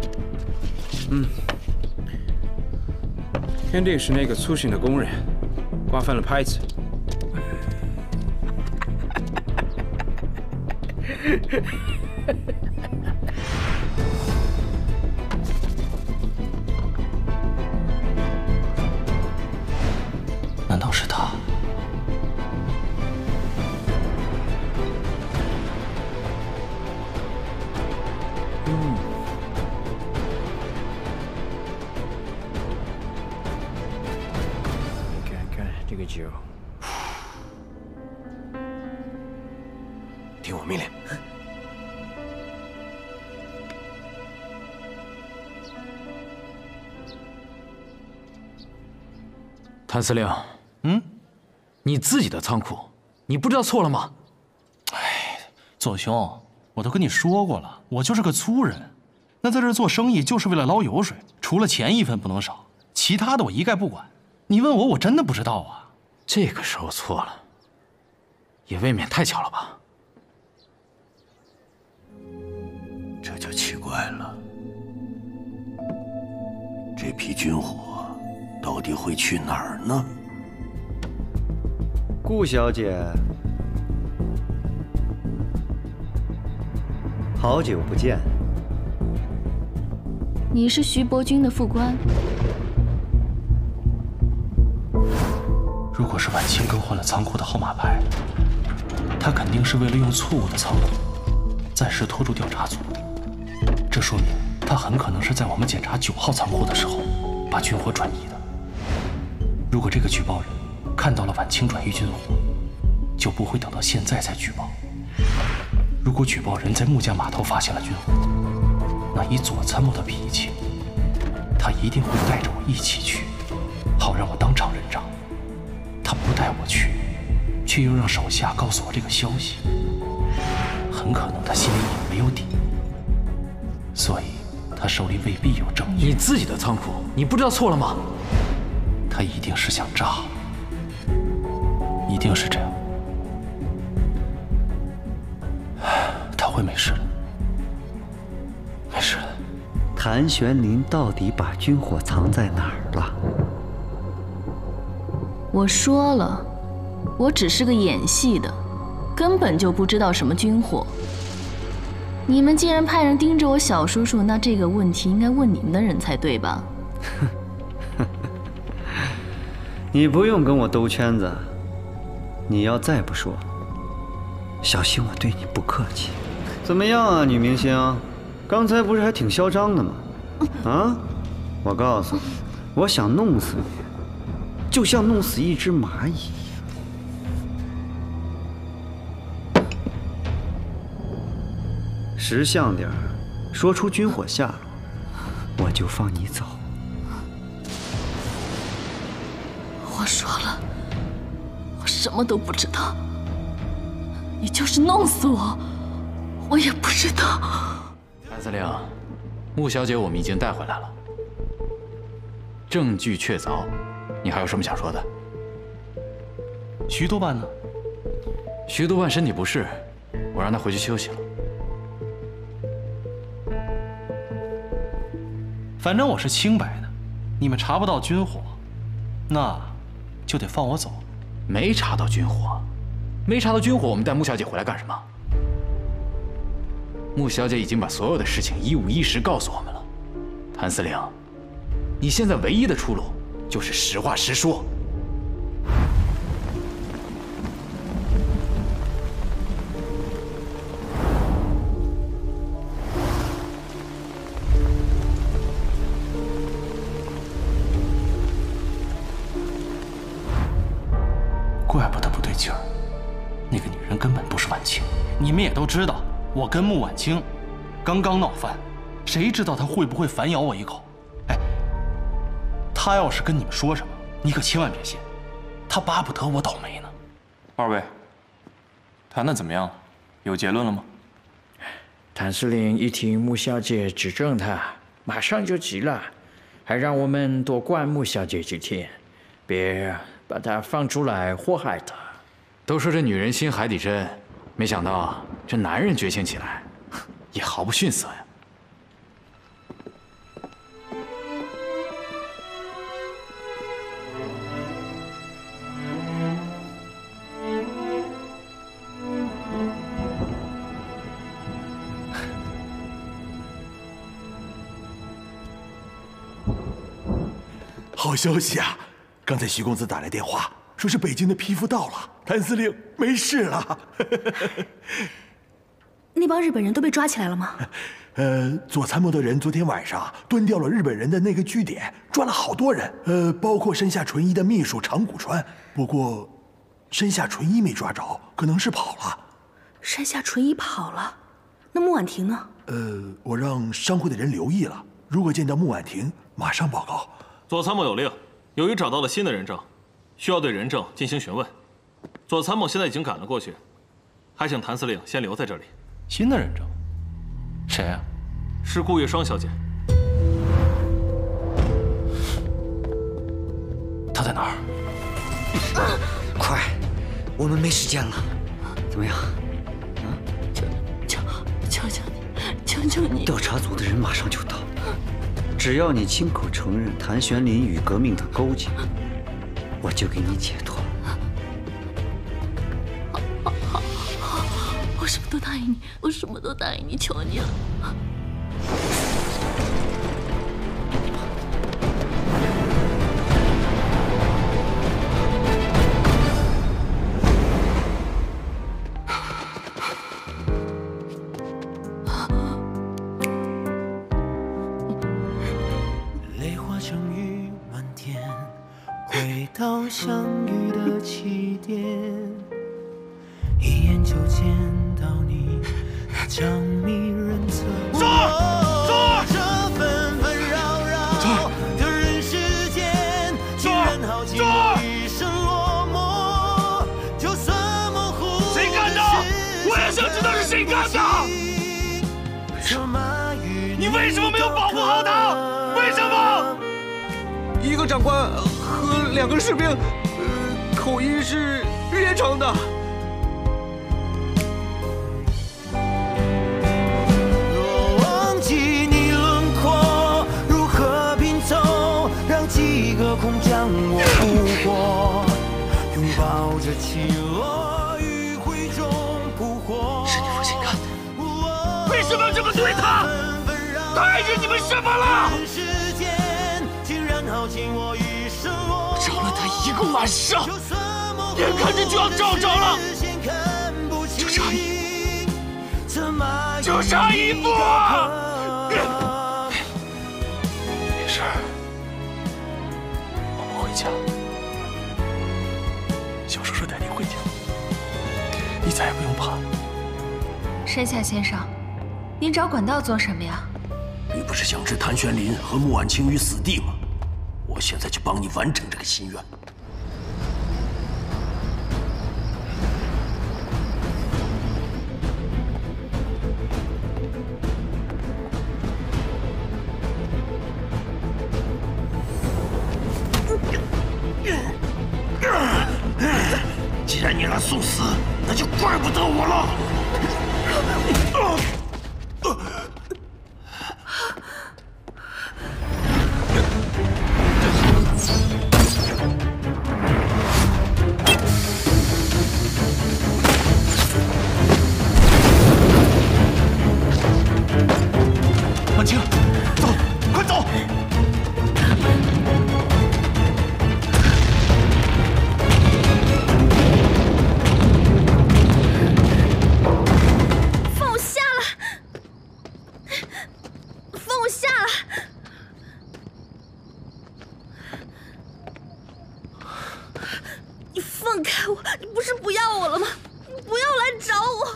肯定是那个粗心的工人挂反了牌子。 难道是他？ 这个酒， 听我命令。 谭司令，你自己的仓库，你不知道错了吗？ 哎，左雄，我都跟你说过了，我就是个粗人，那在这做生意就是为了捞油水，除了钱1分不能少，其他的我一概不管。你问我，我真的不知道啊。 这个时候错了，也未免太巧了吧？ 这就奇怪了，这批军火到底会去哪儿呢？ 顾小姐，好久不见。 你是徐伯钧的副官。 如果是晚清更换了仓库的号码牌，他肯定是为了用错误的仓库暂时拖住调查组。这说明他很可能是在我们检查9号仓库的时候把军火转移的。如果这个举报人看到了晚清转移军火，就不会等到现在才举报。如果举报人在木匠码头发现了军火，那以左参谋的脾气，他一定会带着我一起去，好让我当场认账。他不带我去，却又让手下告诉我这个消息，很可能他心里也没有底，所以他手里未必有证据。 你自己的仓库，你不知道错了吗？ 他一定是想炸，一定是这样。他会没事的，没事的。 谭玄林到底把军火藏在哪儿了？ 我说了，我只是个演戏的，根本就不知道什么军火。你们既然派人盯着我小叔叔，那这个问题应该问你们的人才对吧？ 你不用跟我兜圈子，你要再不说，小心我对你不客气。怎么样啊，女明星？刚才不是还挺嚣张的吗？啊！我告诉你，我想弄死你，就像弄死一只蚂蚁一样。识相点儿，说出军火下落，我就放你走。 我说了，我什么都不知道。你就是弄死我，我也不知道。 谭司令，穆小姐我们已经带回来了，证据确凿，你还有什么想说的？ 徐督办呢？ 徐督办身体不适，我让他回去休息了。 反正我是清白的，你们查不到军火，那就得放我走。 没查到军火，没查到军火，我们带穆小姐回来干什么？穆小姐已经把所有的事情一五一十告诉我们了。谭司令，你现在唯一的出路就是实话实说。 怪不得不对劲儿，那个女人根本不是晚清。你们也都知道，我跟穆晚清刚刚闹翻，谁知道她会不会反咬我一口？哎，她要是跟你们说什么，你可千万别信，她巴不得我倒霉呢。 二位，谈得怎么样了？有结论了吗？ 谭司令一听穆小姐指证他，马上就急了，还让我们多关穆小姐几天，别把她放出来祸害她。 都说这女人心海底针，没想到这男人觉醒起来，也毫不逊色呀。 好消息啊！刚才徐公子打来电话，说是北京的批复到了，谭司令没事了。 那帮日本人都被抓起来了吗？ 左参谋的人昨天晚上蹲掉了日本人的那个据点，抓了好多人，包括山下纯一的秘书长谷川。不过，山下纯一没抓着，可能是跑了。 山下纯一跑了，那穆婉婷呢？ 我让商会的人留意了，如果见到穆婉婷，马上报告。 左参谋有令，由于找到了新的人证，需要对人证进行询问。左参谋现在已经赶了过去，还请谭司令先留在这里。 新的人证？谁啊？ 是顾月霜小姐。 她在哪儿？ 快，我们没时间了。怎么样？ 求求你！ 调查组的人马上就到。只要你亲口承认谭玄林与革命的勾结，我就给你解脱。 好，我什么都答应你，我什么都答应你，求你了。 成雨满天，回到相遇的起点，一眼就见到你那张迷人侧脸。这纷纷扰扰的人世间，竟然耗尽我一生落寞。就算模糊， 谁干的？我也想知道是谁干的。你为什么没有保护好他？为什么？ 一个长官和2个士兵，口音是邺城的。 若忘记你轮廓，如何拼凑，让几个空将我俘获？拥抱着起落，余晖中捕获。 是你父亲干的，为什么要这么对他？他害着你们什么了？找了他1个晚上，眼看着就要找着了，就差一步啊！ 没事，我们回家，小叔叔带你回家，你再也不用怕。 山下先生，您找管道做什么呀？ 你不是想置谭玄林和穆婉清于死地吗？我现在就帮你完成这个心愿。既然你来送死，那就怪不得我了。 婉清，走，快走！ 放我下来！放我下来！你放开我！你不是不要我了吗？你不要来找我！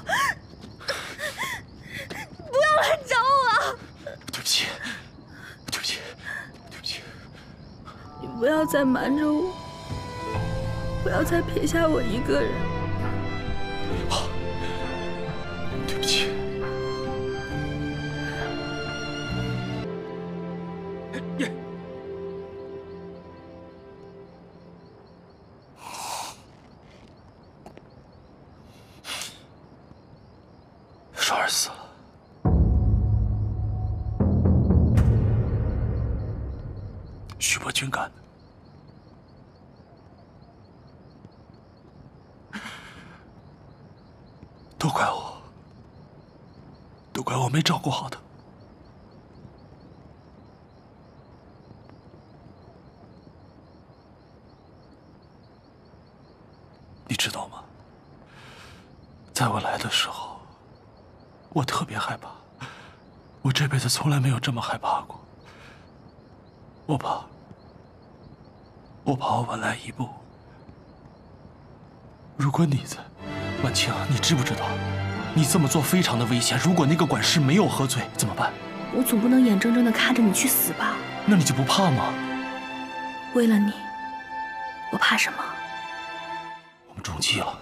不要来找我！ 对不起，对不起，对不起。 你不要再瞒着我，不要再撇下我一个人。 好，对不起。双儿死了。徐伯君干的，都怪我，都怪我没照顾好他。你知道吗？在我来的时候，我特别害怕，我这辈子从来没有这么害怕过。我怕我晚来一步。如果你在，婉清，你知不知道，你这么做非常的危险。如果那个管事没有喝醉怎么办？ 我总不能眼睁睁地看着你去死吧？ 那你就不怕吗？ 为了你，我怕什么？ 我们中计了，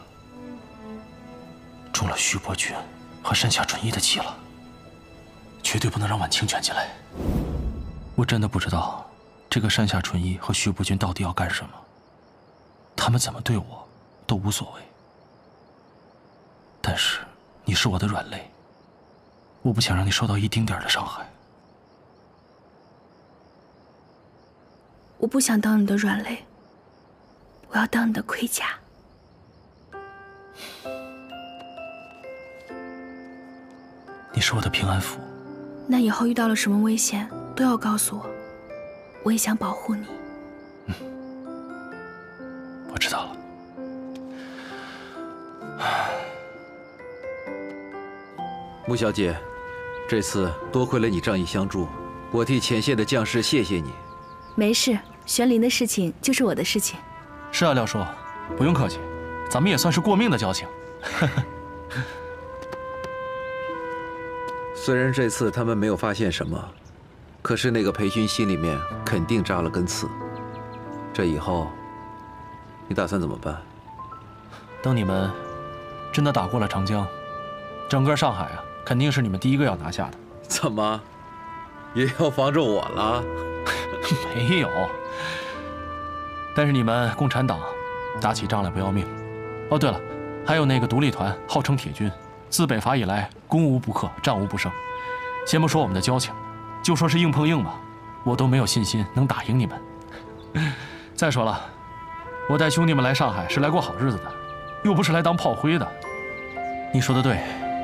中了徐伯君和山下纯一的计了，绝对不能让婉清卷进来。我真的不知道这个山下纯一和徐伯君到底要干什么，他们怎么对我都无所谓。但是你是我的软肋，我不想让你受到一丁点的伤害。 我不想当你的软肋，我要当你的盔甲。 你是我的平安符。 那以后遇到了什么危险都要告诉我，我也想保护你。 我知道了。 穆小姐，这次多亏了你仗义相助，我替前线的将士谢谢你。 没事，玄灵的事情就是我的事情。 是啊，廖叔，不用客气，咱们也算是过命的交情。 虽然这次他们没有发现什么，可是那个裴勋心里面肯定扎了根刺。这以后，你打算怎么办？ 等你们真的打过了长江，整个上海啊，肯定是你们第一个要拿下的。 怎么，也要防着我了？ 没有。但是你们共产党打起仗来不要命。哦，对了，还有那个独立团，号称铁军，自北伐以来攻无不克，战无不胜。先不说我们的交情，就说是硬碰硬吧，我都没有信心能打赢你们。再说了，我带兄弟们来上海是来过好日子的，又不是来当炮灰的。你说的对，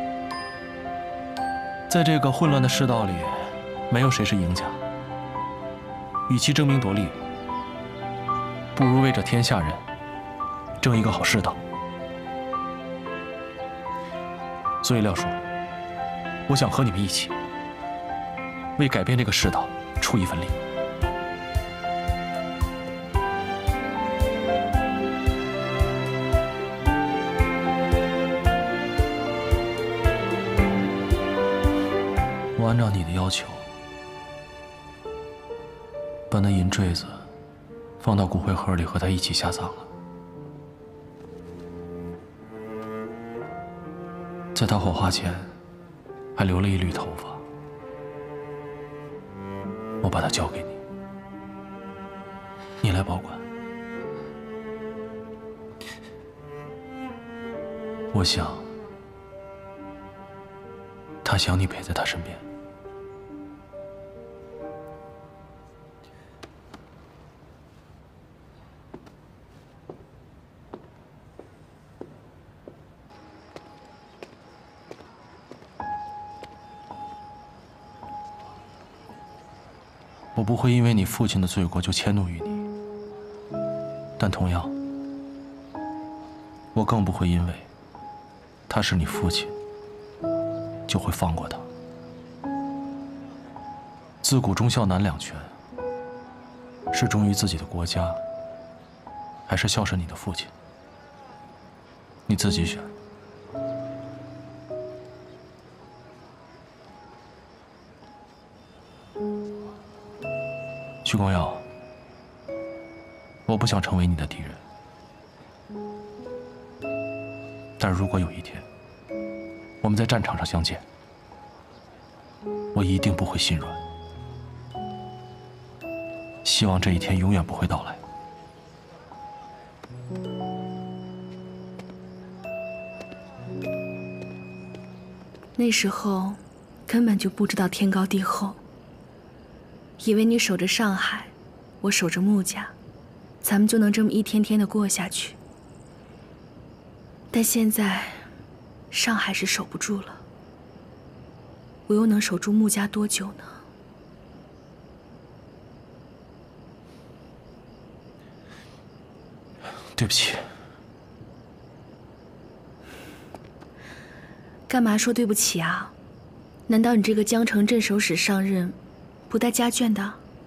在这个混乱的世道里，没有谁是赢家。与其争名夺利，不如为这天下人争一个好世道。所以廖叔，我想和你们一起，为改变这个世道出一份力。我按照你的要求，把那银坠子放到骨灰盒里和他一起下葬了。在他火化前，还留了一缕头发，我把它交给你，你来保管。我想，他想你陪在他身边。我不会因为你父亲的罪过就迁怒于你，但同样，我更不会因为他是你父亲，就会放过他。自古忠孝难两全，是忠于自己的国家，还是孝顺你的父亲？你自己选。徐光耀，我不想成为你的敌人，但如果有一天我们在战场上相见，我一定不会心软。希望这一天永远不会到来。 那时候根本就不知道天高地厚。以为你守着上海，我守着穆家，咱们就能这么一天天的过下去。但现在，上海是守不住了，我又能守住穆家多久呢？ 对不起。 干嘛说对不起啊？难道你这个江城镇守使上任？不带家眷的。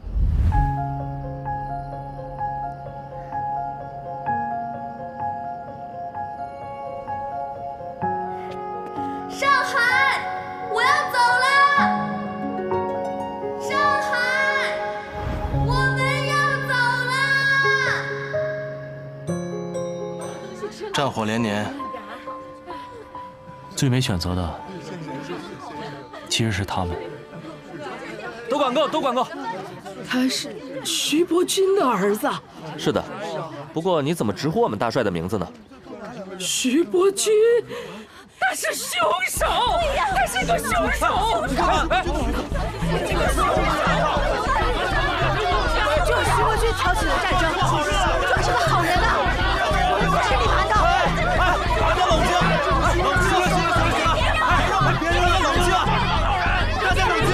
上海，我要走了。上海，我们要走了。 战火连年，最没选择的其实是他们。 都管够，都管够。 他是徐伯钧的儿子。 是的，不过你怎么直呼我们大帅的名字呢？ 徐伯钧，他是凶手！对呀，他是个凶手！这个凶手！就是徐伯钧挑起了战争，就是个好人啊！我们千里盘道。 大家冷静，冷静，行了，别人冷静，大家冷静。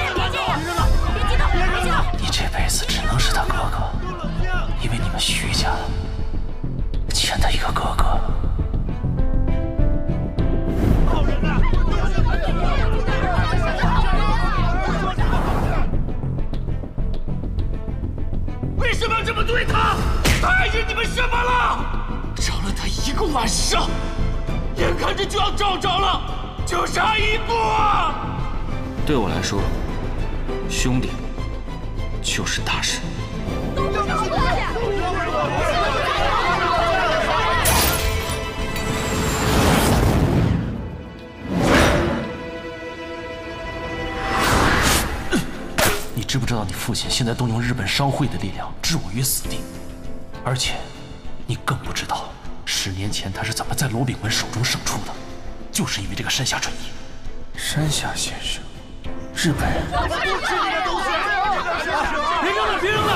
你这辈子只能是他哥哥，因为你们徐家欠他一个哥哥。 好人呐！ 为什么要这么对他？他碍着你们什么了？找了他1个晚上，眼看着就要找着了，就差1步啊！ 对我来说，兄弟就是大事。 你知不知道，你父亲现在动用日本商会的力量置我于死地？而且，你更不知道，10年前他是怎么在罗炳文手中胜出的，就是因为这个山下纯一。山下先生，日本人。 别扔了，别扔了！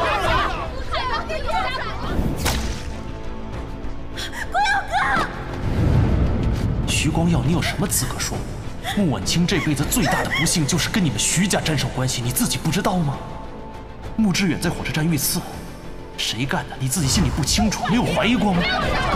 光耀哥， 徐光耀，你有什么资格说？ 穆婉清这辈子最大的不幸就是跟你们徐家沾上关系，你自己不知道吗？穆志远在火车站遇刺，谁干的？你自己心里不清楚，没有怀疑过吗？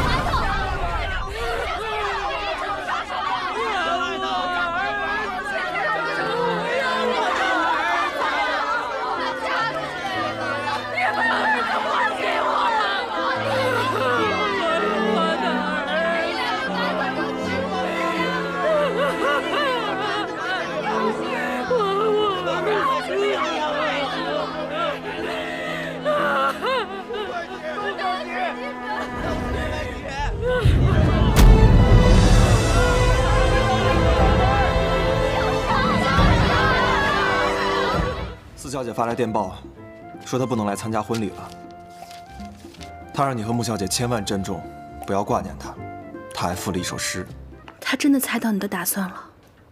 四小姐发来电报，说她不能来参加婚礼了。她让你和穆小姐千万珍重，不要挂念她。她还附了一首诗。 她真的猜到你的打算了。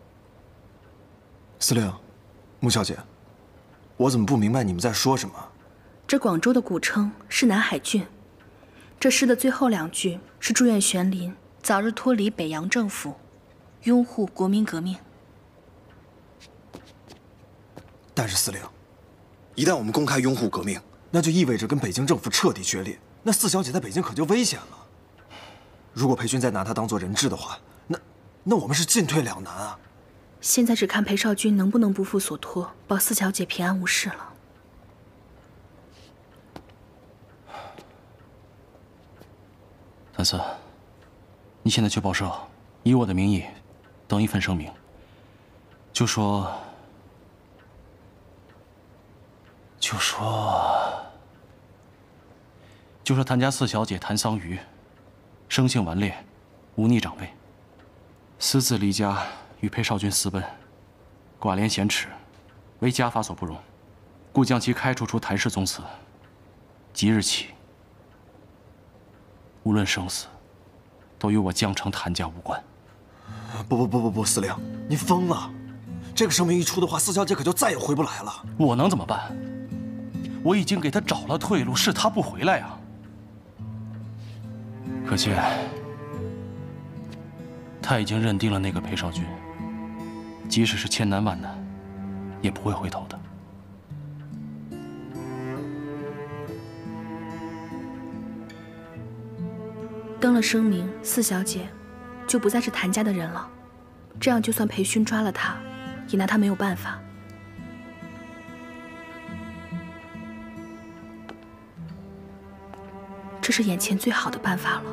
司令，穆小姐，我怎么不明白你们在说什么？ 这广州的古称是南海郡，这诗的最后2句是祝愿玄林早日脱离北洋政府，拥护国民革命。 但是司令，一旦我们公开拥护革命，那就意味着跟北京政府彻底决裂，那四小姐在北京可就危险了。如果裴勋再拿她当做人质的话，那我们是进退两难啊。 现在只看裴少君能不能不负所托，保四小姐平安无事了。 谭四，你现在去报社，以我的名义登一份声明，就说谭家四小姐谭桑榆，生性顽劣，忤逆长辈，私自离家与裴少君私奔，寡廉鲜耻，为家法所不容，故将其开除出谭氏宗祠。即日起，无论生死，都与我江城谭家无关。 不，司令，您疯了！这个声明一出的话，四小姐可就再也回不来了。 我能怎么办？我已经给她找了退路，是她不回来呀。可见，她已经认定了那个裴少君，即使是千难万难，也不会回头的。 登了声明，四小姐就不再是谭家的人了。这样，就算裴勋抓了她，也拿她没有办法。这是眼前最好的办法了。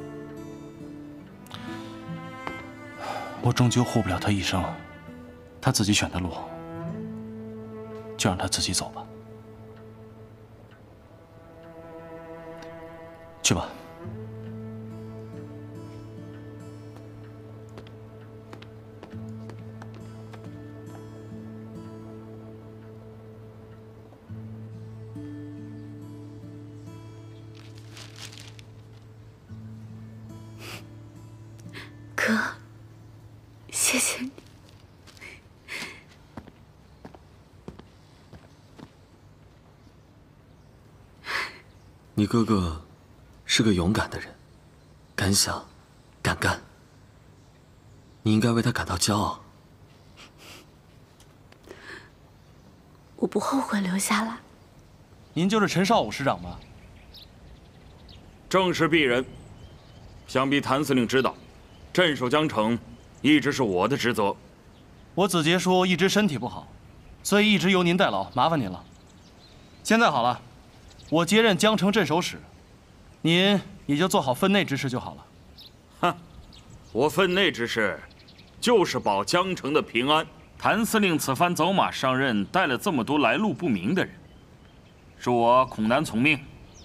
我终究护不了她一生，她自己选的路，就让她自己走吧。去吧。 哥，谢谢你。 你哥哥是个勇敢的人，敢想，敢干。你应该为他感到骄傲。 我不后悔留下来。 您就是陈少武师长吗？ 正是鄙人。想必谭司令知道，镇守江城一直是我的职责。 我子杰叔一直身体不好，所以一直由您代劳，麻烦您了。现在好了， 我接任江城镇守使，您也就做好分内之事就好了。 哼，我分内之事，就是保江城的平安。谭司令此番走马上任，带了这么多来路不明的人，恕我恐难从命。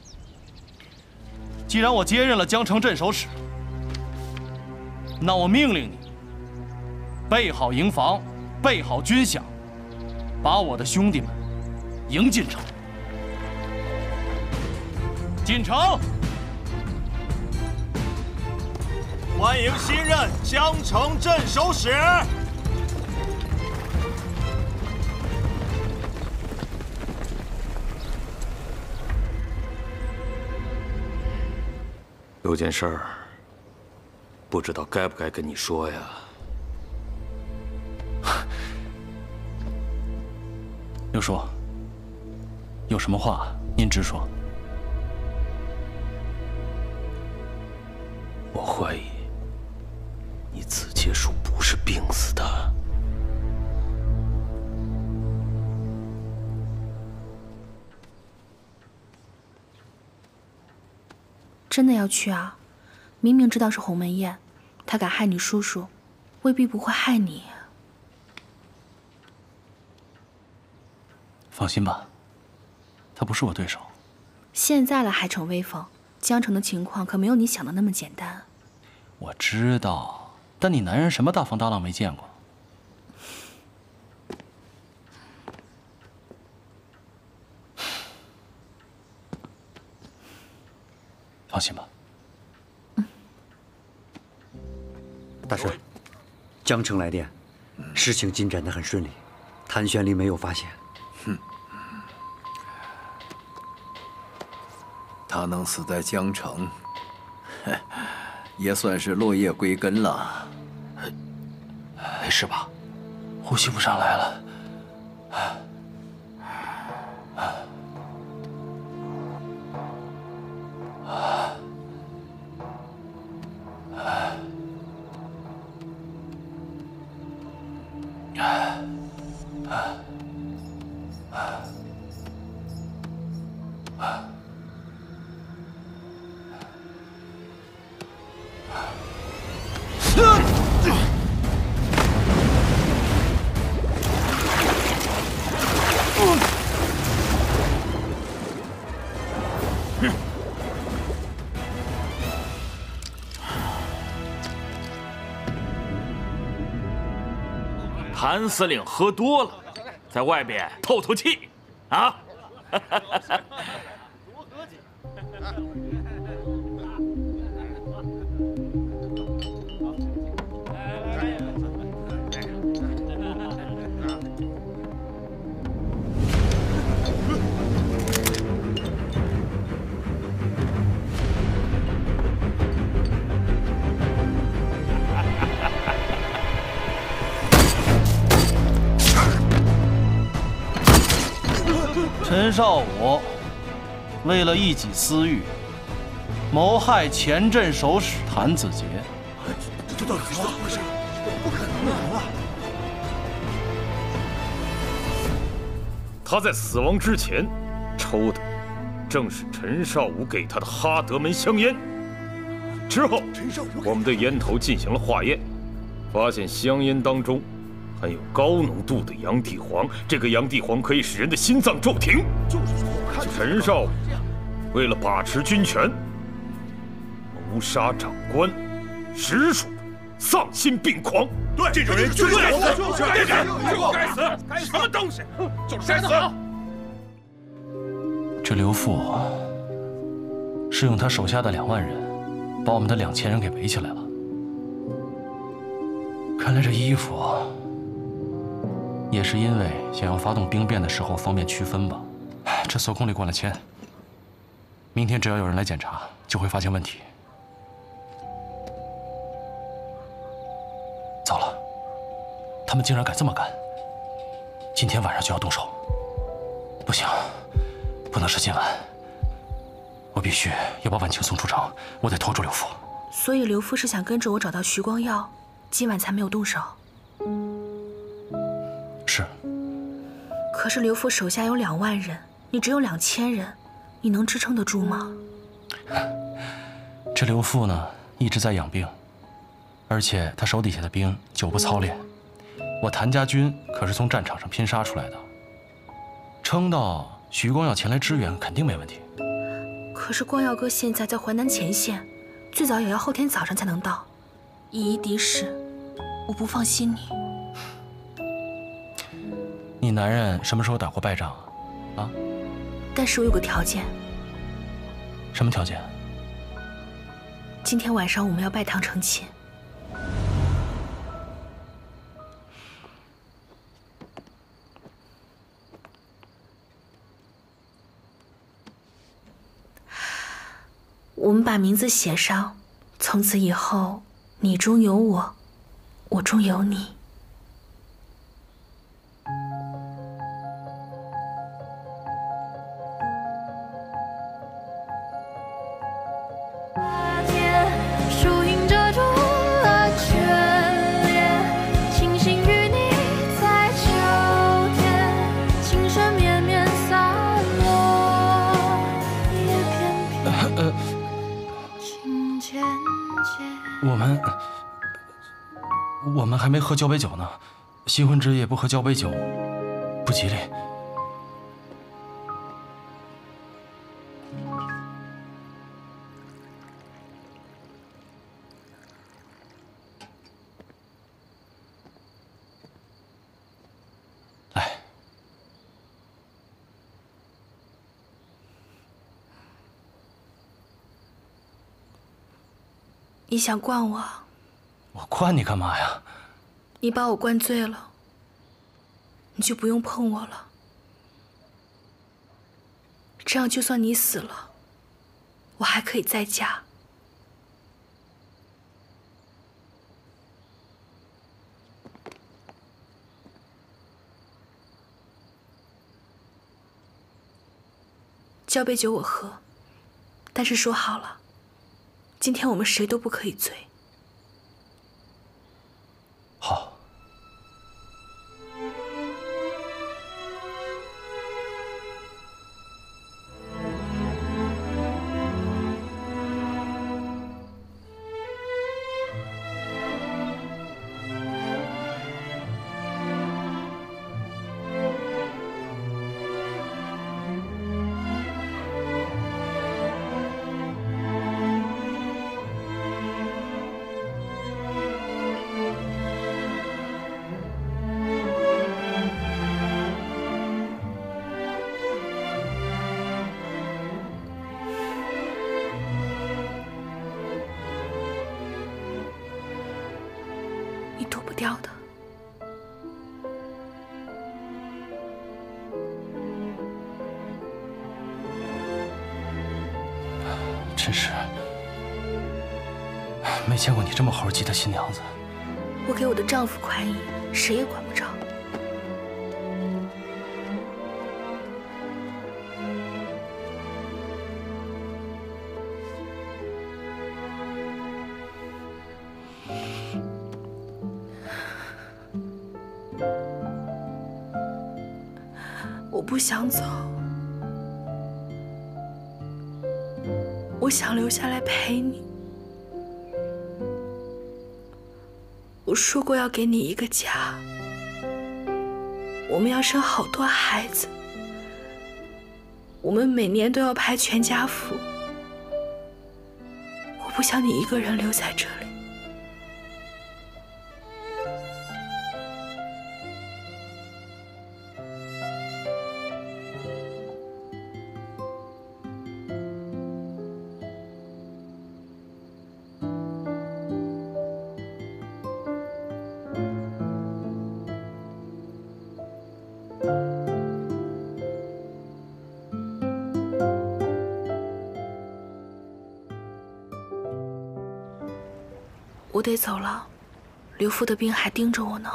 既然我接任了江城镇守使，那我命令你备好营房，备好军饷，把我的兄弟们迎进城。进城！ 欢迎新任江城镇守使。 有件事儿，不知道该不该跟你说呀。 刘叔，有什么话您直说。 我怀疑你子结树不是病死的。 真的要去啊？明明知道是鸿门宴，他敢害你叔叔，未必不会害你。 放心吧，他不是我对手。 现在了还逞威风，江城的情况可没有你想的那么简单。 我知道，但你男人什么大风大浪没见过？放心吧。 大师，江城来电，事情进展得很顺利，谭玄龄没有发现。 他能死在江城，也算是落叶归根了。 没事吧？呼吸不上来了。 谭司令喝多了，在外边透透气，啊！ 陈少武为了一己私欲，谋害前镇守使谭子杰。 这到底是怎么回事？不可能啊！ 他在死亡之前抽的正是陈少武给他的哈德门香烟。之后，我们对烟头进行了化验，发现香烟当中含有高浓度的洋地黄，这个洋地黄可以使人的心脏骤停。陈少武为了把持军权，谋杀长官，实属丧心病狂。 对，这种人就该死，该死，什么东西，就是该死。 这刘富是用他手下的2万人，把我们的2000人给围起来了。看来这衣服也是因为想要发动兵变的时候方便区分吧。这搜空里灌了铅，明天只要有人来检查，就会发现问题。糟了，他们竟然敢这么干！今天晚上就要动手。不行，不能是今晚，我必须要把晚清送出城，我得拖住刘富。 所以刘富是想跟着我找到徐光耀，今晚才没有动手。 是。 可是刘富手下有2万人，你只有2000人， 你能支撑得住吗？ 这刘父呢，一直在养病，而且他手底下的兵久不操练。我谭家军可是从战场上拼杀出来的，撑到徐光耀前来支援，肯定没问题。 可是光耀哥现在在淮南前线，最早也要后天早上才能到，以一敌十，我不放心你。 你男人什么时候打过败仗啊？啊？ 但是我有个条件。 什么条件？ 今天晚上我们要拜堂成亲。我们把名字写上，从此以后，你中有我，我中有你。 树影遮住了眷恋，倾心于你在秋天，情深绵绵洒落，也偏偏情渐渐。 我们还没喝交杯酒呢，新婚之夜不喝交杯酒，不吉利。 你想灌我？ 我灌你干嘛呀？ 你把我灌醉了，你就不用碰我了。这样，就算你死了，我还可以再嫁。交杯酒我喝，但是说好了。今天我们谁都不可以醉。 好。 掉的。 真是没见过你这么猴急的新娘子。 我给我的丈夫宽衣，谁也管不着。我不想走，我想留下来陪你。我说过要给你一个家，我们要生好多孩子，我们每年都要拍全家福。我不想你一个人留在这里。我得走了，刘父的兵还盯着我呢。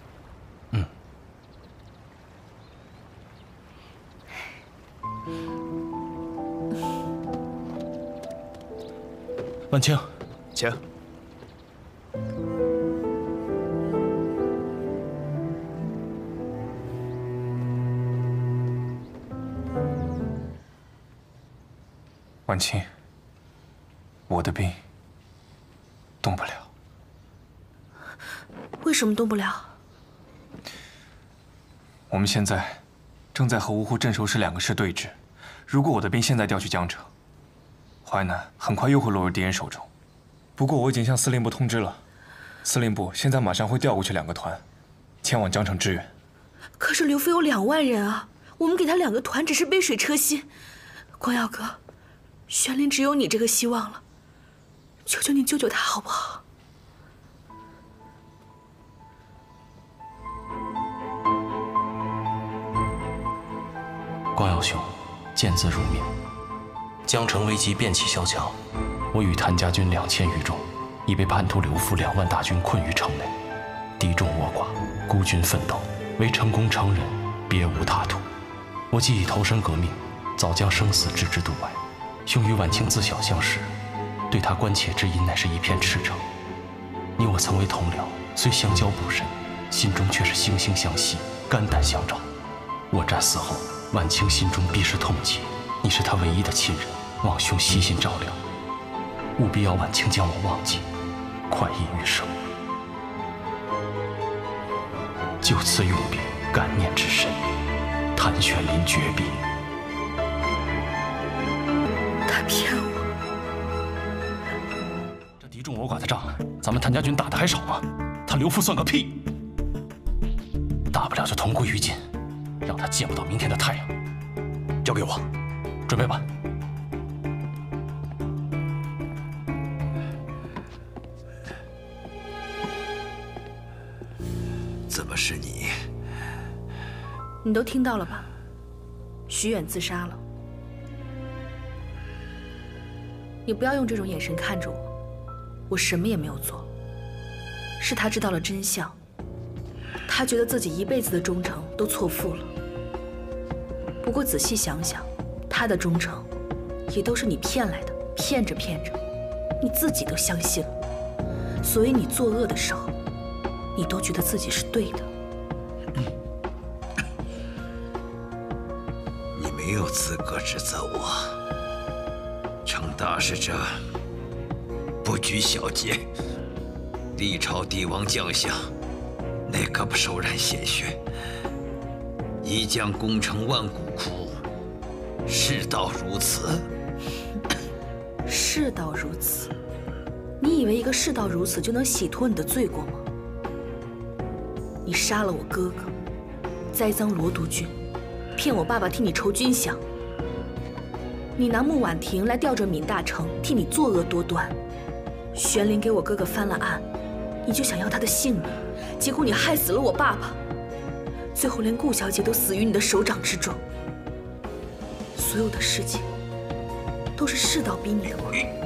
万青， 请。 婉清，我的病动不了。 为什么动不了？ 我们现在正在和芜湖镇守使2个师对峙，如果我的兵现在调去江城，淮南很快又会落入敌人手中。不过我已经向司令部通知了，司令部现在马上会调过去2个团，前往江城支援。 可是刘飞有2万人啊，我们给他2个团只是杯水车薪。光耀哥，玄灵只有你这个希望了，求求你救救他好不好？ 光耀兄，见字如面。江城危机遍起萧墙，我与谭家军2000余众，已被叛徒刘父2万大军困于城内，敌众我寡，孤军奋斗，为成功成仁，别无他途。我既已投身革命，早将生死置之度外。兄与婉清自小相识，对他关切之意乃是一片赤诚。你我曾为同僚，虽相交不甚，心中却是惺惺相惜，肝胆相照。我战死后，婉清心中必是痛结，你是她唯一的亲人，望兄悉心照料，务必要婉清将我忘记，快意余生。就此永别，感念之深。谭玄林绝笔。 他骗我！ 这敌众我寡的仗，咱们谭家军打得还少吗？他刘父算个屁！大不了就同归于尽，让他见不到明天的太阳。交给我，准备吧。 怎么是你？ 你都听到了吧？徐远自杀了。你不要用这种眼神看着我，我什么也没有做。是他知道了真相，他觉得自己一辈子的忠诚都错付了。不过仔细想想，他的忠诚也都是你骗来的，骗着骗着，你自己都相信了。所以你作恶的时候，你都觉得自己是对的。 你没有资格指责我。成大事者不拘小节，历朝帝王将相，哪个不手染鲜血？一将功成万骨枯，世道如此。 世道如此，你以为一个世道如此就能洗脱你的罪过吗？你杀了我哥哥，栽赃罗督军，骗我爸爸替你筹军饷。你拿穆婉婷来吊着闵大成，替你作恶多端。玄灵给我哥哥翻了案，你就想要他的性命，结果你害死了我爸爸，最后连顾小姐都死于你的手掌之中。所有的事情都是世道逼你的吗？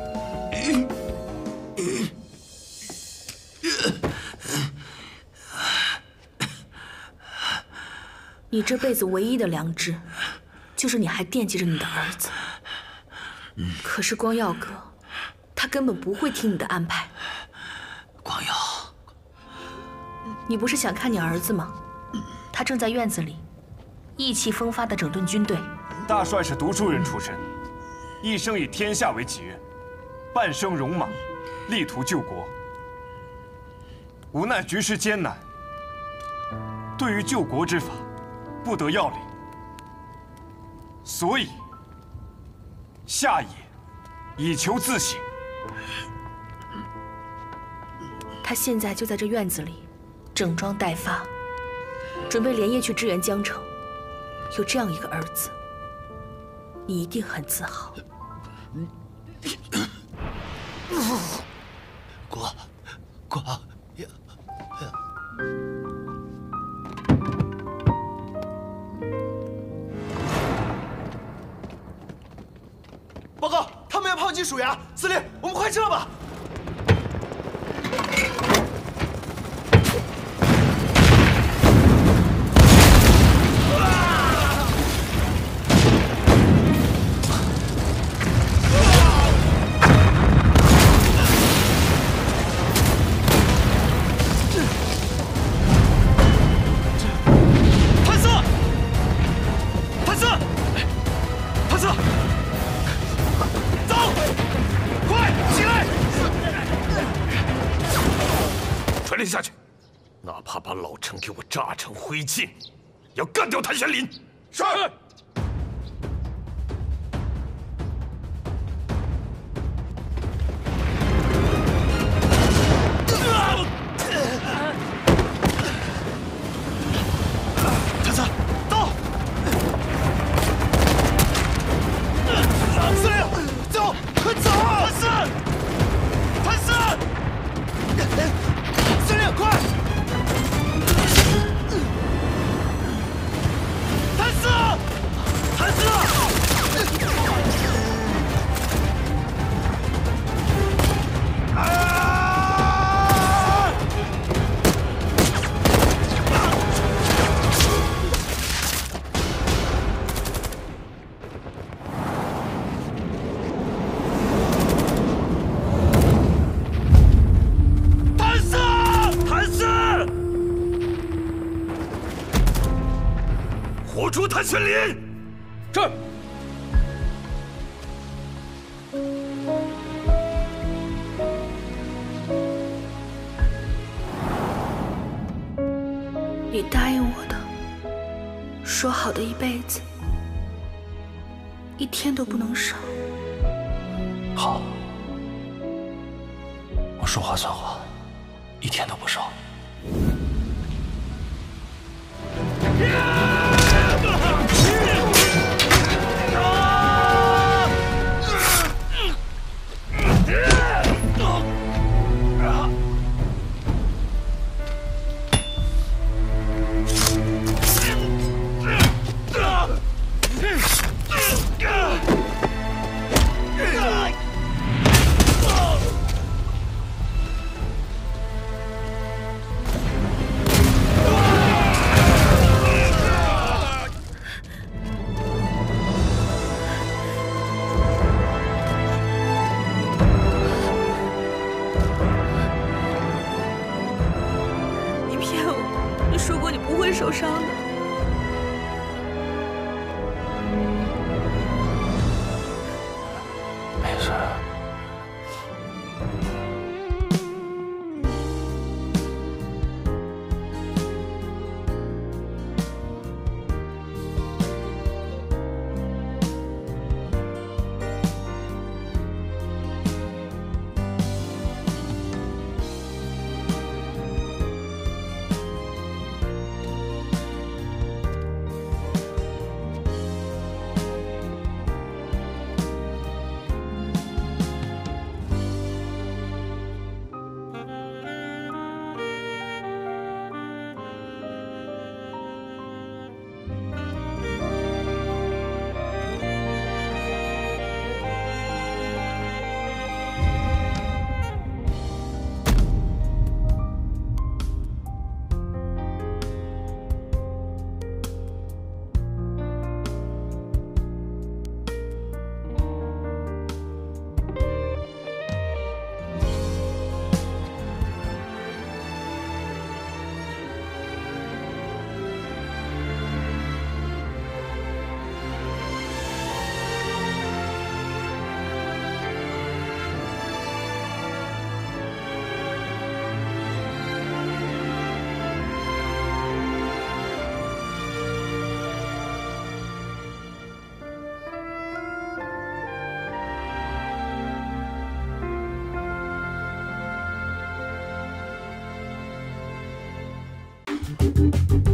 你这辈子唯一的良知，就是你还惦记着你的儿子。可是光耀哥，他根本不会听你的安排。 光耀， 你不是想看你儿子吗？他正在院子里，意气风发地整顿军队。 大帅是读书人出身，一生以天下为己任，半生戎马，力图救国。无奈局势艰难，对于救国之法，不得要领，所以下野以求自省。 他现在就在这院子里，整装待发，准备连夜去支援江城。有这样一个儿子，你一定很自豪。 光耀， 报告，他们要炮击鼠牙，司令，我们快撤吧！ 下去，哪怕把老城给我炸成灰烬，要干掉谭玄林。是。 谭四，到！司令，走，快走！谭四，谭四，司令，快！谭四，谭四！ 活捉谭玄林！ 是。 你答应我的，说好的一辈子，一天都不能少。 好，我说话算话，一天都不少。 受伤的。 没事。 Thank you.